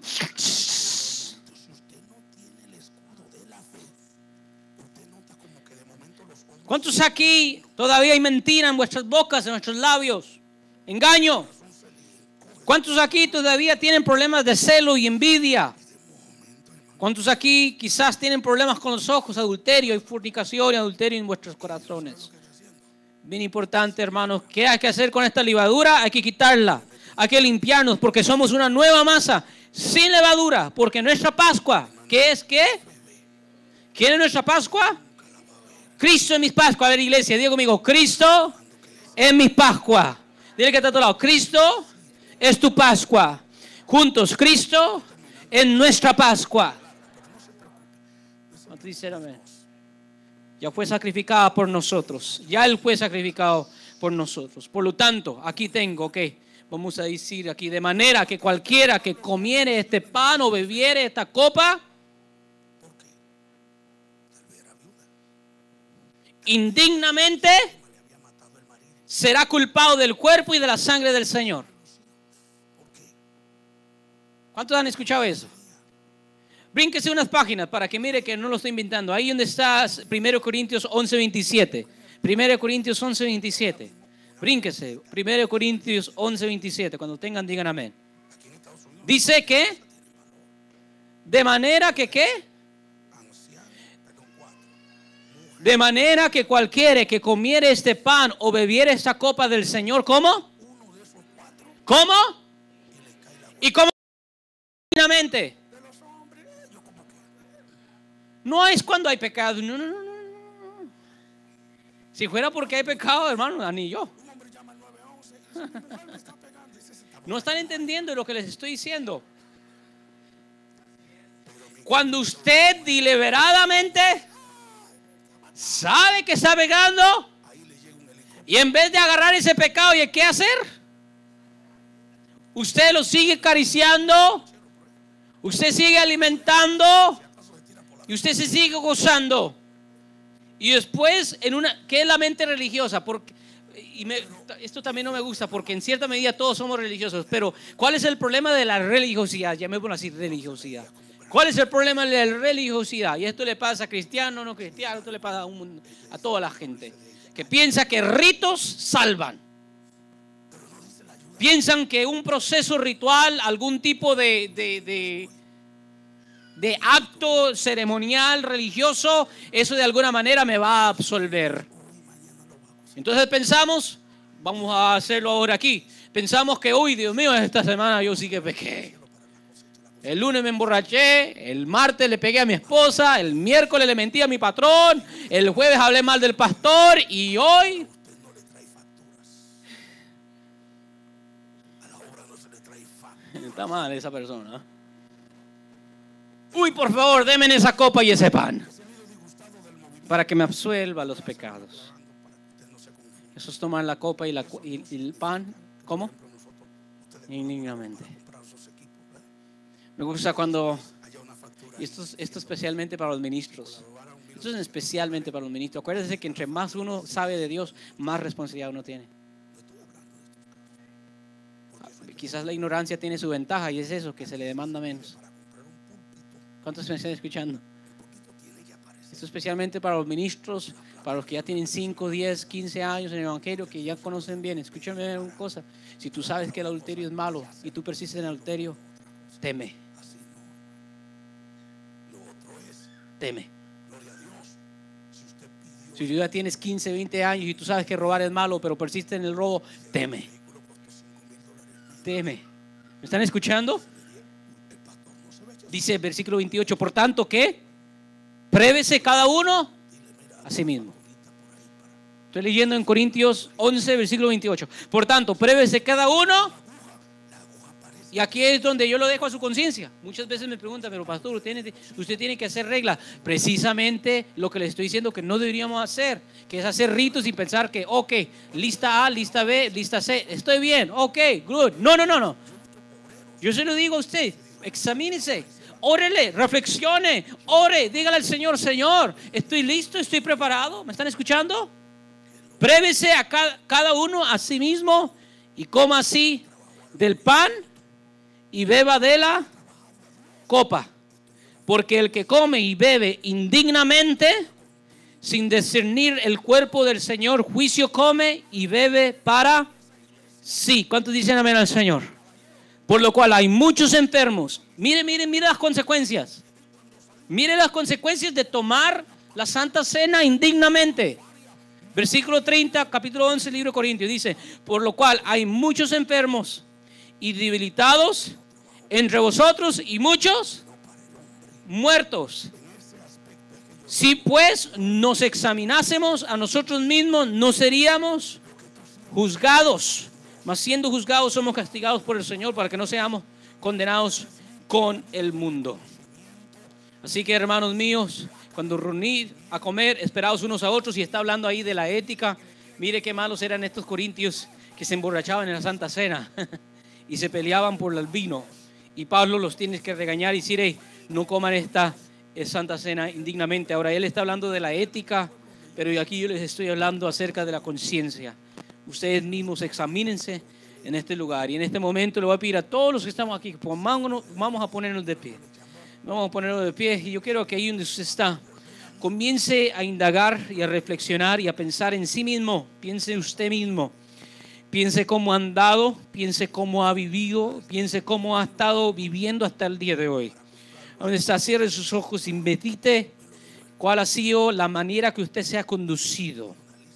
Speaker 1: ¿Cuántos aquí todavía hay mentira en vuestras bocas, en vuestros labios? Engaño. ¿Cuántos aquí todavía tienen problemas de celo y envidia? ¿Cuántos aquí quizás tienen problemas con los ojos, adulterio y fornicación y adulterio en vuestros corazones? Bien importante, hermanos, ¿qué hay que hacer con esta levadura? Hay que quitarla, hay que limpiarnos porque somos una nueva masa sin levadura, porque nuestra Pascua, ¿qué es qué? ¿Quién es nuestra Pascua? Cristo es mi Pascua. A ver, iglesia, diga conmigo, Cristo es mi Pascua. Dile que está a tu lado, Cristo es tu Pascua. Juntos, Cristo es nuestra Pascua. Ya fue sacrificada por nosotros. Ya Él fue sacrificado por nosotros. Por lo tanto, aquí tengo, ok, vamos a decir aquí, de manera que cualquiera que comiere este pan o bebiere esta copa, indignamente será culpado del cuerpo y de la sangre del Señor. ¿Cuántos han escuchado eso? Brínquese unas páginas para que mire que no lo estoy inventando. Ahí donde está primero Corintios once, veintisiete. primero Corintios once, veintisiete. Brínquese. primero Corintios once, veintisiete. Cuando tengan, digan amén. Dice que, de manera que, ¿qué? De manera que cualquiera que comiere este pan o bebiere esta copa del Señor, ¿cómo? ¿Cómo? ¿Y cómo? No es cuando hay pecado. No, no, no, no. Si fuera porque hay pecado, hermano, ni yo. No están entendiendo lo que les estoy diciendo. Cuando usted deliberadamente sabe que está pecando y en vez de agarrar ese pecado y qué hacer, usted lo sigue acariciando, usted sigue alimentando y usted se sigue gozando. Y después, en una, ¿qué es la mente religiosa? Porque, y me, esto también no me gusta porque en cierta medida todos somos religiosos, pero ¿cuál es el problema de la religiosidad? Llamémoslo así, religiosidad. ¿Cuál es el problema de la religiosidad? Y esto le pasa a cristianos, no cristianos, esto le pasa a, un, a toda la gente que piensa que ritos salvan. Piensan que un proceso ritual, algún tipo de, de, de, de acto ceremonial religioso, eso de alguna manera me va a absolver. Entonces pensamos, vamos a hacerlo ahora aquí, pensamos que, uy, Dios mío, esta semana yo sí que pequé. El lunes me emborraché, el martes le pegué a mi esposa, el miércoles le mentí a mi patrón, el jueves hablé mal del pastor y hoy... Está mal esa persona. Uy, por favor, denme esa copa y ese pan para que me absuelva los pecados. Eso es tomar la copa y, la, y, y el pan, ¿cómo? Indignamente. Me gusta cuando, y esto, esto especialmente para los ministros, esto es especialmente para los ministros. Acuérdense que entre más uno sabe de Dios, más responsabilidad uno tiene. Quizás la ignorancia tiene su ventaja y es eso, que se le demanda menos. ¿Cuántos me están escuchando? Esto especialmente para los ministros, para los que ya tienen cinco, diez, quince años en el evangelio, que ya conocen bien. Escúchame una cosa, si tú sabes que el adulterio es malo y tú persistes en el adulterio, teme. Teme. Si tú ya tienes quince, veinte años y tú sabes que robar es malo, pero persistes en el robo, teme. Teme. ¿Me están escuchando? Dice el versículo veintiocho, por tanto, ¿qué? Pruébese cada uno a sí mismo. Estoy leyendo en Corintios once, versículo veintiocho. Por tanto, pruébese cada uno. Y aquí es donde yo lo dejo a su conciencia. Muchas veces me preguntan, pero pastor, usted tiene, usted tiene que hacer reglas. Precisamente lo que le estoy diciendo que no deberíamos hacer, que es hacer ritos y pensar que, ok, lista A, lista B, lista C, estoy bien, ok, good. No, no, no, no. Yo se lo digo a usted, examínese, órele, reflexione, ore, dígale al Señor, Señor, estoy listo, estoy preparado. ¿Me están escuchando? Pruébese a cada, cada uno a sí mismo y coma así del pan y beba de la copa, porque el que come y bebe indignamente, sin discernir el cuerpo del Señor, juicio come y bebe para sí. ¿Cuántos dicen amén al Señor? Por lo cual hay muchos enfermos. Mire, mire, mire las consecuencias. Mire las consecuencias de tomar la Santa Cena indignamente. Versículo treinta, capítulo once, libro de Corintios, dice, por lo cual hay muchos enfermos y debilitados entre vosotros y muchos muertos. Si pues nos examinásemos a nosotros mismos, no seríamos juzgados, mas siendo juzgados somos castigados por el Señor para que no seamos condenados con el mundo. Así que, hermanos míos, cuando reunir a comer, esperados unos a otros, y está hablando ahí de la ética. Mire qué malos eran estos corintios que se emborrachaban en la Santa Cena y se peleaban por el vino. Y Pablo los tiene que regañar y decir, hey, no coman esta Santa Cena indignamente. Ahora él está hablando de la ética, pero aquí yo les estoy hablando acerca de la conciencia. Ustedes mismos examínense en este lugar. Y en este momento le voy a pedir a todos los que estamos aquí, pongámonos, vamos a ponernos de pie. Vamos a ponernos de pie. Y yo quiero que ahí donde usted está, comience a indagar y a reflexionar y a pensar en sí mismo. Piense en usted mismo. Piense cómo ha andado, piense cómo ha vivido, piense cómo ha estado viviendo hasta el día de hoy. Donde está, cierre sus ojos y medite cuál ha sido la manera que usted se ha conducido.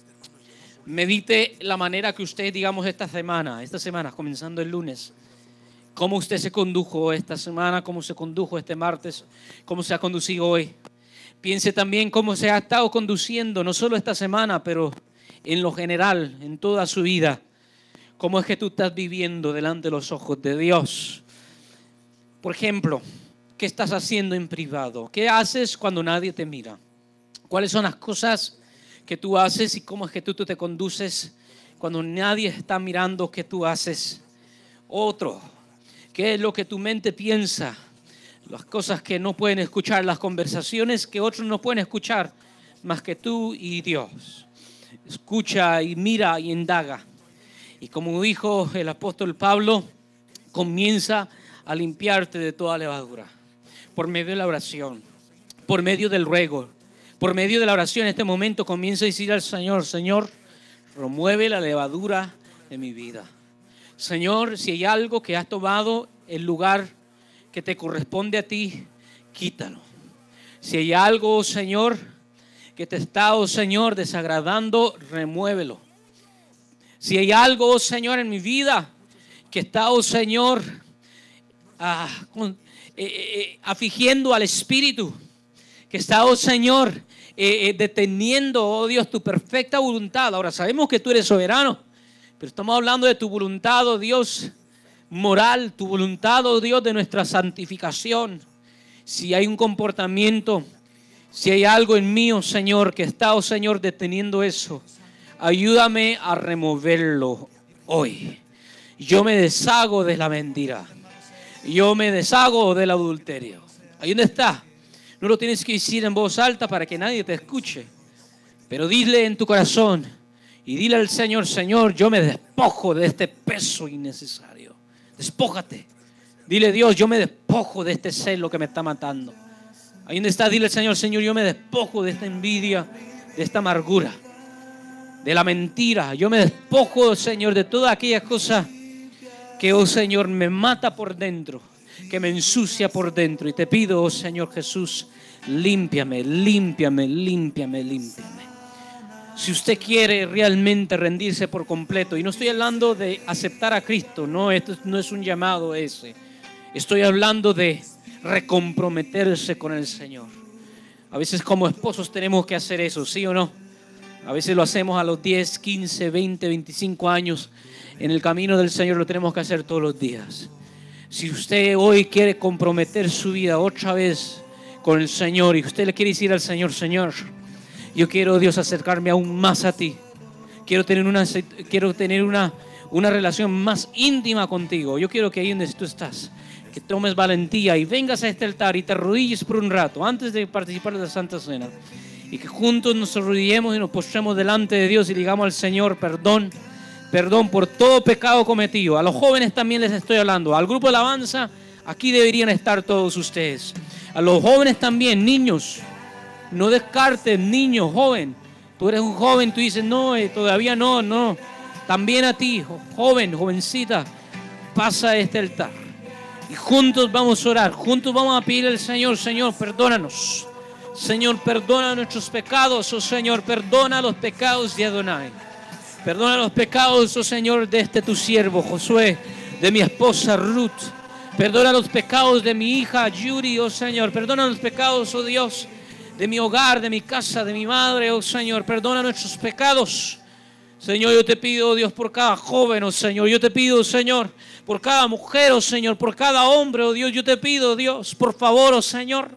Speaker 1: Medite la manera que usted, digamos, esta semana, esta semana, comenzando el lunes, cómo usted se condujo esta semana, cómo se condujo este martes, cómo se ha conducido hoy. Piense también cómo se ha estado conduciendo, no solo esta semana, pero en lo general, en toda su vida. ¿Cómo es que tú estás viviendo delante de los ojos de Dios? Por ejemplo, ¿qué estás haciendo en privado? ¿Qué haces cuando nadie te mira? ¿Cuáles son las cosas que tú haces y cómo es que tú, tú te conduces cuando nadie está mirando qué tú haces? Otro, ¿qué es lo que tu mente piensa? Las cosas que no pueden escuchar, las conversaciones que otros no pueden escuchar más que tú y Dios. Escucha y mira y indaga. Y como dijo el apóstol Pablo, comienza a limpiarte de toda levadura por medio de la oración, por medio del ruego, por medio de la oración. En este momento comienza a decir al Señor, Señor, remueve la levadura de mi vida. Señor, si hay algo que has tomado el lugar que te corresponde a ti, quítalo. Si hay algo, Señor, que te está, oh Señor, desagradando, remuévelo. Si hay algo, oh Señor, en mi vida que está, oh Señor,
Speaker 3: ah, con, eh, eh, afligiendo al espíritu, que está, oh Señor, eh, eh, deteniendo, oh Dios, tu perfecta voluntad. Ahora sabemos que tú eres soberano, pero estamos hablando de tu voluntad, oh Dios, moral, tu voluntad, oh Dios, de nuestra santificación. Si hay un comportamiento, si hay algo en mí, oh Señor, que está, oh Señor, deteniendo eso, ayúdame a removerlo hoy. Yo me deshago de la mentira. Yo me deshago del adulterio. Ahí donde está. No lo tienes que decir en voz alta para que nadie te escuche. Pero dile en tu corazón y dile al Señor, Señor, yo me despojo de este peso innecesario. Despójate. Dile, Dios, yo me despojo de este celo que me está matando. Ahí donde está, dile al Señor, Señor, yo me despojo de esta envidia, de esta amargura, de la mentira. Yo me despojo, Señor, de toda aquella cosa que, oh Señor, me mata por dentro, que me ensucia por dentro. Y te pido, oh Señor Jesús, límpiame, límpiame, límpiame, límpiame. Si usted quiere realmente rendirse por completo, y no estoy hablando de aceptar a Cristo, no, esto no es un llamado ese. Estoy hablando de recomprometerse con el Señor. A veces como esposos tenemos que hacer eso, ¿sí o no? A veces lo hacemos a los diez, quince, veinte, veinticinco años. En el camino del Señor lo tenemos que hacer todos los días. Si usted hoy quiere comprometer su vida otra vez con el Señor y usted le quiere decir al Señor, Señor, yo quiero, Dios, acercarme aún más a ti. Quiero tener una, quiero tener una, una relación más íntima contigo. Yo quiero que ahí donde tú estás, que tomes valentía y vengas a este altar y te arrodilles por un rato antes de participar de la Santa Cena. Y que juntos nos arrodillemos y nos postremos delante de Dios y digamos al Señor, perdón. Perdón por todo pecado cometido. A los jóvenes también les estoy hablando. Al grupo de alabanza, aquí deberían estar todos ustedes. A los jóvenes también, niños. No descartes, niño, joven. Tú eres un joven, tú dices, no, eh, todavía no, no. También a ti, joven, jovencita, pasa a este altar. Y juntos vamos a orar, juntos vamos a pedir al Señor, Señor, perdónanos. Señor, perdona nuestros pecados, oh Señor, perdona los pecados de Adonai. Perdona los pecados, oh Señor, de este tu siervo, Josué, de mi esposa Ruth. Perdona los pecados de mi hija Yuri, oh Señor. Perdona los pecados, oh Dios, de mi hogar, de mi casa, de mi madre, oh Señor. Perdona nuestros pecados. Señor, yo te pido, oh Dios, por cada joven, oh Señor. Yo te pido, Señor, por cada mujer, oh Señor, por cada hombre, oh Dios. Yo te pido, Dios, por favor, oh Señor,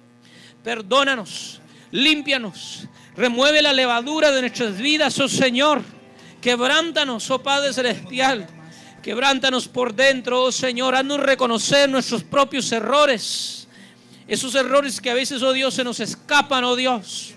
Speaker 3: perdónanos, límpianos, remueve la levadura de nuestras vidas, oh Señor. Quebrántanos, oh Padre Celestial, quebrántanos por dentro, oh Señor, haznos reconocer nuestros propios errores, esos errores que a veces, oh Dios, se nos escapan, oh Dios,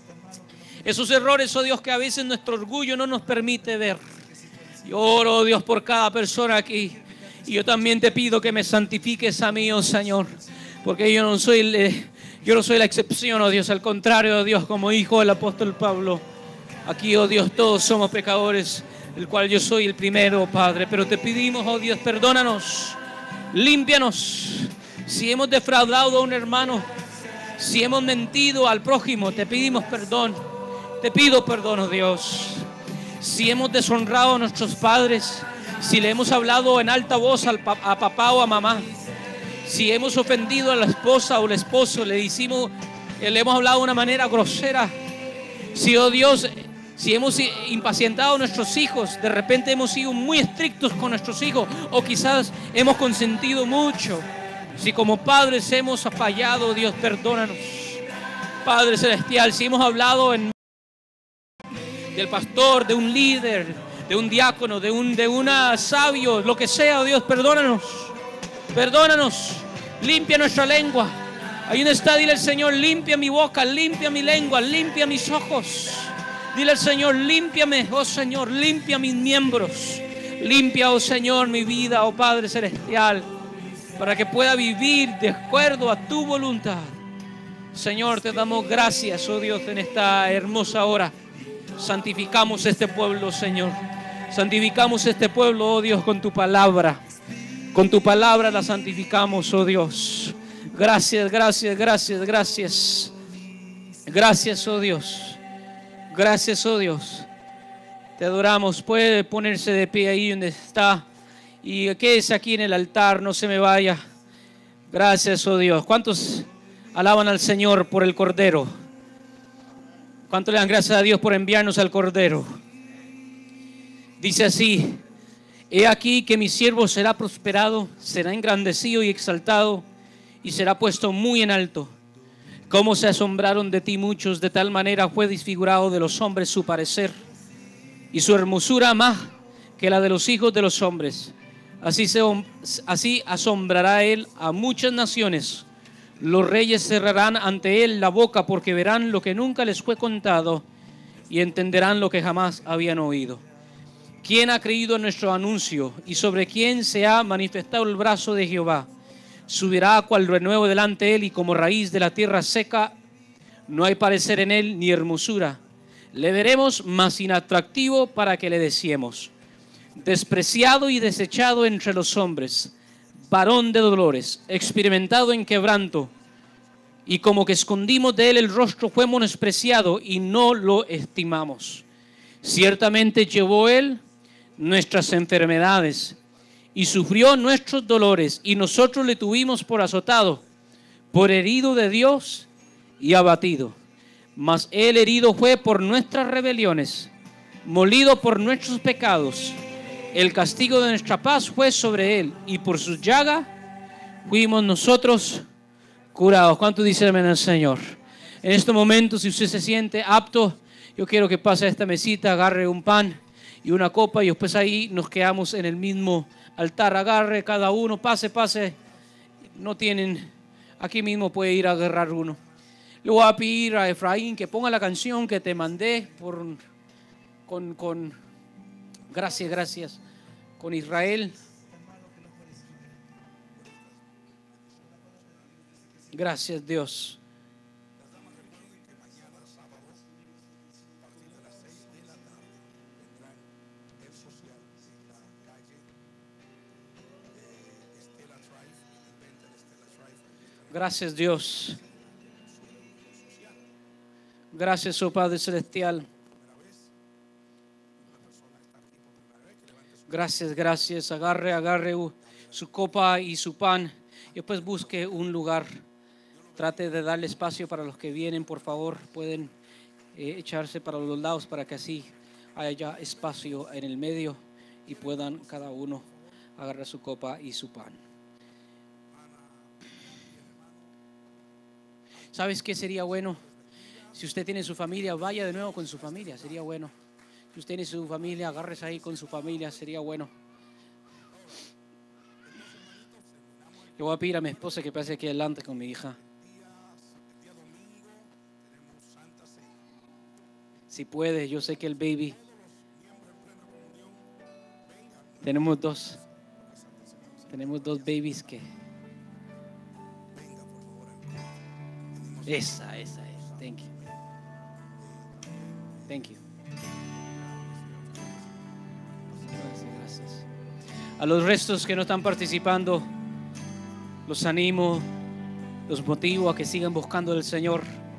Speaker 3: esos errores, oh Dios, que a veces nuestro orgullo no nos permite ver. Yo oro, oh Dios, por cada persona aquí, y yo también te pido que me santifiques a mí, oh Señor, porque yo no soy, eh, yo no soy la excepción, oh Dios, al contrario, oh Dios, como hijo del apóstol Pablo. Aquí, oh Dios, todos somos pecadores, el cual yo soy el primero, Padre. Pero te pedimos, oh Dios, perdónanos, límpianos. Si hemos defraudado a un hermano, si hemos mentido al prójimo, te pedimos perdón. Te pido perdón, oh Dios. Si hemos deshonrado a nuestros padres, si le hemos hablado en alta voz al pa- a papá o a mamá, si hemos ofendido a la esposa o al esposo, le, decimos, le hemos hablado de una manera grosera, si, oh Dios, si hemos impacientado a nuestros hijos, de repente hemos sido muy estrictos con nuestros hijos, o quizás hemos consentido mucho. Si como padres hemos fallado, Dios, perdónanos. Padre Celestial, si hemos hablado en del pastor, de un líder, de un diácono, de un de una sabio, lo que sea, oh Dios, perdónanos. Perdónanos. Limpia nuestra lengua. Ahí donde está, dile al Señor, limpia mi boca, limpia mi lengua, limpia mis ojos. Dile al Señor, límpiame, oh Señor, limpia mis miembros. Limpia, oh Señor, mi vida, oh Padre Celestial, para que pueda vivir de acuerdo a tu voluntad. Señor, te damos gracias, oh Dios, en esta hermosa hora. Santificamos este pueblo, Señor. Santificamos este pueblo, oh Dios, con tu palabra. Con tu palabra la santificamos, oh Dios. Gracias, gracias, gracias, gracias. Gracias, oh Dios. Gracias, oh Dios. Te adoramos. Puede ponerse de pie ahí donde está. Y quédese aquí en el altar, no se me vaya. Gracias, oh Dios. ¿Cuántos alaban al Señor por el Cordero? ¿Cuántos le dan gracias a Dios por enviarnos al Cordero? Dice así: he aquí que mi siervo será prosperado, será engrandecido y exaltado, y será puesto muy en alto. Cómo se asombraron de ti muchos, de tal manera fue desfigurado de los hombres su parecer, y su hermosura más que la de los hijos de los hombres. Así, se, así asombrará él a muchas naciones. Los reyes cerrarán ante él la boca, porque verán lo que nunca les fue contado y entenderán lo que jamás habían oído. ¿Quién ha creído en nuestro anuncio? ¿Y sobre quién se ha manifestado el brazo de Jehová? Subirá cual renuevo delante de él, y como raíz de la tierra seca. No hay parecer en él ni hermosura. Le veremos más inatractivo para que le deseemos. Despreciado y desechado entre los hombres, varón de dolores, experimentado en quebranto, y como que escondimos de él el rostro, fue menospreciado y no lo estimamos. Ciertamente llevó él nuestras enfermedades y sufrió nuestros dolores, y nosotros le tuvimos por azotado, por herido de Dios y abatido. Mas él herido fue por nuestras rebeliones, molido por nuestros pecados. El castigo de nuestra paz fue sobre él, y por su llaga fuimos nosotros curados. ¿Cuánto dice amén al Señor? En este momento, si usted se siente apto, yo quiero que pase a esta mesita, agarre un pan y una copa, y después ahí nos quedamos en el mismo altar. Agarre cada uno, pase, pase. No tienen, aquí mismo puede ir a agarrar uno. Le voy a pedir a Efraín que ponga la canción que te mandé por, con, con, gracias, gracias, con Israel. Gracias, Dios. Gracias, Dios. Gracias, oh Padre Celestial. Gracias, gracias. Agarre, agarre su copa y su pan, y después busque un lugar. Trate de darle espacio para los que vienen, por favor. Pueden eh, echarse para los lados para que así haya espacio en el medio y puedan cada uno agarrar su copa y su pan. ¿Sabes qué sería bueno? Si usted tiene su familia, vaya de nuevo con su familia, sería bueno. Si usted tiene su familia, agárrese ahí con su familia, sería bueno. Le voy a pedir a mi esposa que pase aquí adelante con mi hija. Si puede, yo sé que el baby. Tenemos dos. Tenemos dos babies que. Esa, esa es. Thank you. Thank you. Gracias, gracias. A los restos que no están participando, los animo, los motivo a que sigan buscando al Señor.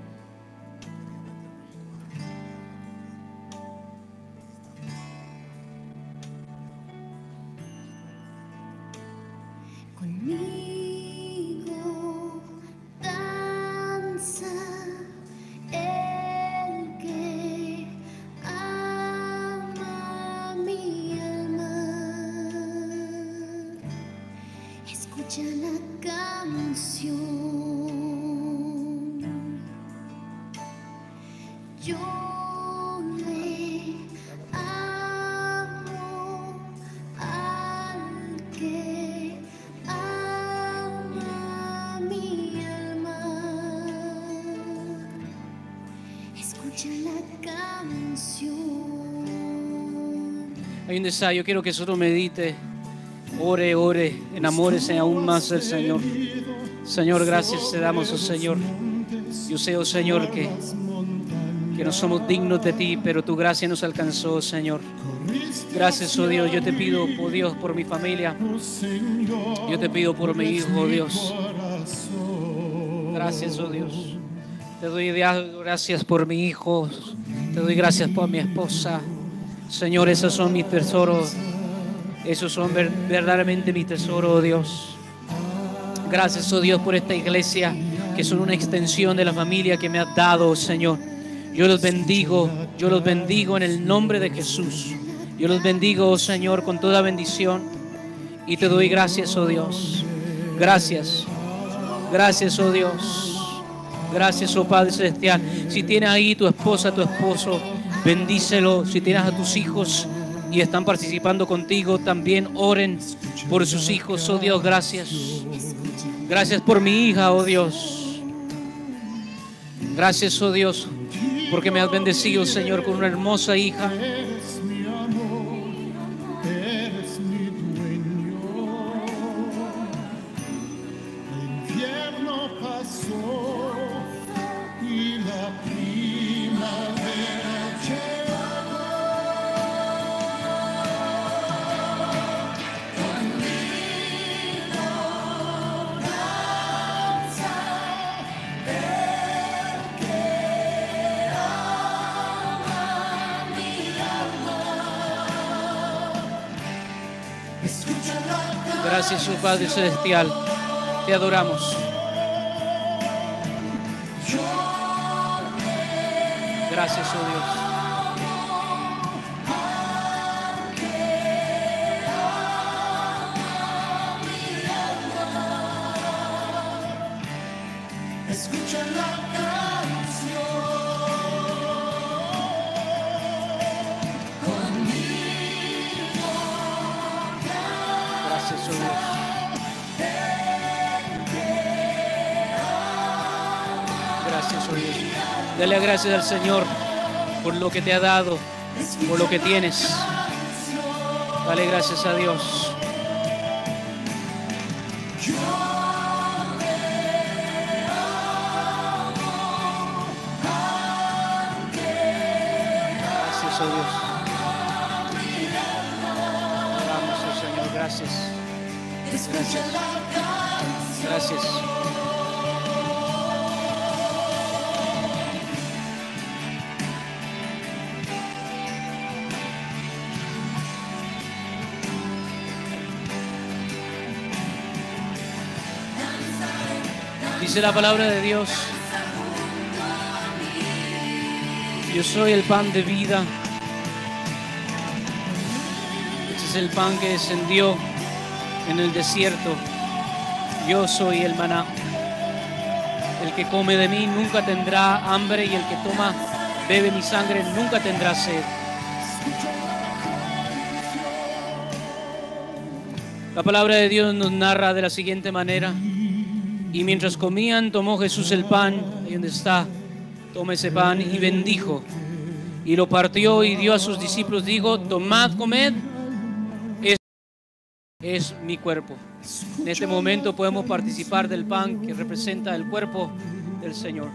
Speaker 3: Hay un deseo, yo quiero que solo medite, ore, ore, enamórese aún más del Señor. Señor, gracias te damos, oh Señor. Yo sé, oh Señor, que, que no somos dignos de ti, pero tu gracia nos alcanzó, Señor. Gracias, oh Dios. Yo te pido, oh Dios, por mi familia. Yo te pido por mi hijo, oh Dios. Gracias, oh Dios. Te doy gracias por mi hijo. Te doy gracias por mi esposa. Señor, esos son mis tesoros. Esos son verdaderamente mi tesoro, oh Dios. Gracias, oh Dios, por esta iglesia, que son una extensión de la familia que me has dado, oh Señor. Yo los bendigo, yo los bendigo en el nombre de Jesús. Yo los bendigo, oh Señor, con toda bendición. Y te doy gracias, oh Dios. Gracias. Gracias, oh Dios. Gracias, oh Padre Celestial. Si tienes ahí tu esposa, tu esposo, bendícelo. Si tienes a tus hijos y están participando contigo, también oren por sus hijos, oh Dios. Gracias. Gracias por mi hija, oh Dios. Gracias, oh Dios, porque me has bendecido, Señor, con una hermosa hija.
Speaker 4: Eres mi amor, eres mi dueño. El invierno pasó y la primavera llegó. Conmigo danza el que ama mi alma. Escucha la
Speaker 3: Gracias, oh Padre Celestial. Te adoramos. Gracias, oh Dios.
Speaker 4: Escucha la canción. Conmigo
Speaker 3: Gracias, oh Dios. Gracias, oh Dios. Dale gracias al Señor por lo que te ha dado, por lo que tienes. Dale gracias a Dios. Gracias, oh Dios. Vamos, oh Señor, gracias. Gracias. Gracias. Dice la palabra de Dios: yo soy el pan de vida. Este es el pan que descendió en el desierto. Yo soy el maná. El que come de mí nunca tendrá hambre, y el que toma, bebe mi sangre nunca tendrá sed. La palabra de Dios nos narra de la siguiente manera: y mientras comían, tomó Jesús el pan, ahí donde está, toma ese pan, y bendijo, y lo partió y dio a sus discípulos, dijo: tomad, comed, es, es mi cuerpo. En este momento podemos participar del pan que representa el cuerpo del Señor.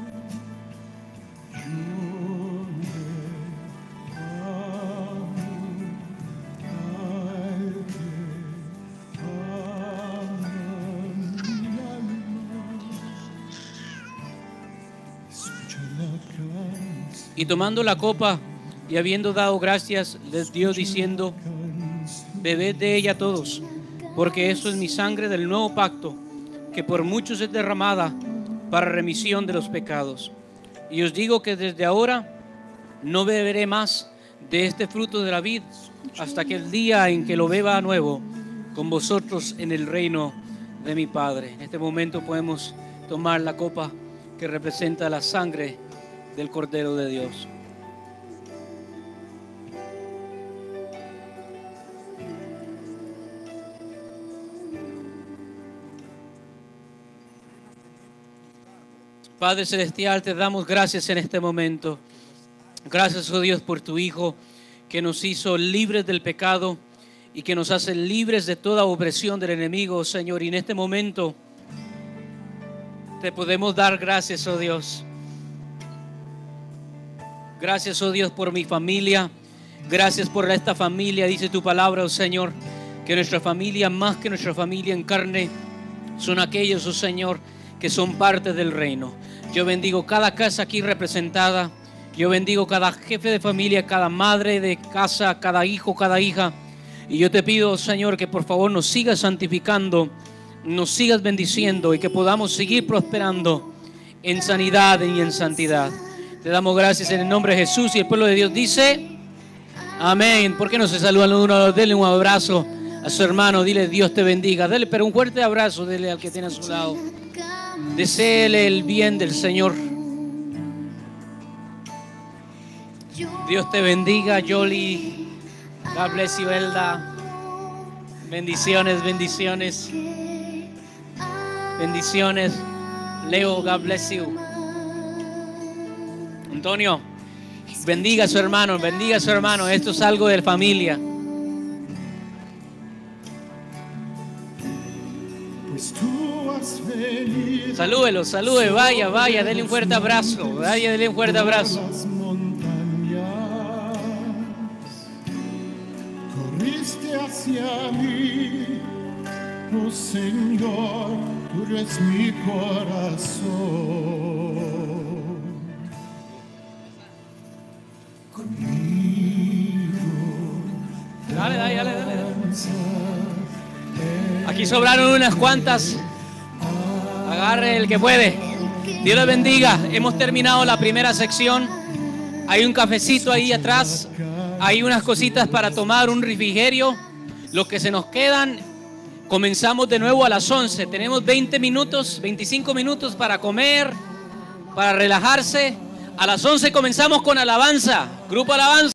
Speaker 3: Y tomando la copa y habiendo dado gracias, les dio diciendo: bebed de ella todos, porque esto es mi sangre del nuevo pacto, que por muchos es derramada para remisión de los pecados. Y os digo que desde ahora no beberé más de este fruto de la vid hasta que el día en que lo beba a nuevo con vosotros en el reino de mi Padre. En este momento podemos tomar la copa que representa la sangre del Cordero de Dios. Padre Celestial, te damos gracias en este momento. Gracias, oh Dios, por tu Hijo, que nos hizo libres del pecado y que nos hace libres de toda opresión del enemigo, Señor. Y en este momento te podemos dar gracias, oh Dios. Gracias, oh Dios, por mi familia. Gracias por esta familia. Dice tu palabra, oh Señor, que nuestra familia, más que nuestra familia en carne, son aquellos, oh Señor, que son parte del reino. Yo bendigo cada casa aquí representada. Yo bendigo cada jefe de familia, cada madre de casa, cada hijo, cada hija. Y yo te pido, Señor, que por favor nos sigas santificando nos sigas bendiciendo y que podamos seguir prosperando en sanidad y en santidad. Te damos gracias en el nombre de Jesús, y el pueblo de Dios dice amén. ¿Por qué no se saludan uno a otro? Denle un abrazo a su hermano, dile Dios te bendiga. Dele, pero un fuerte abrazo, dele al que tiene a su lado. Deséele el bien del Señor. Dios te bendiga, Yoli. God bless you, Elda. Bendiciones, bendiciones. Bendiciones. Leo, God bless you. Antonio, bendiga a su hermano, bendiga a su hermano. Esto es algo de familia.
Speaker 4: Pues tú has venido
Speaker 3: Salúdelo, salúdelo, vaya, vaya, denle un fuerte abrazo. Vaya, denle un fuerte abrazo.
Speaker 4: las montañas, corriste hacia mí, oh Señor, tú eres mi corazón.
Speaker 3: Dale, dale, dale, dale. Aquí sobraron unas cuantas. Agarre el que puede. Dios les bendiga. Hemos terminado la primera sección. Hay un cafecito ahí atrás. Hay unas cositas para tomar, un refrigerio. Los que se nos quedan, comenzamos de nuevo a las once. Tenemos veinte minutos, veinticinco minutos para comer, para relajarse. A las once comenzamos con alabanza. Grupo alabanza.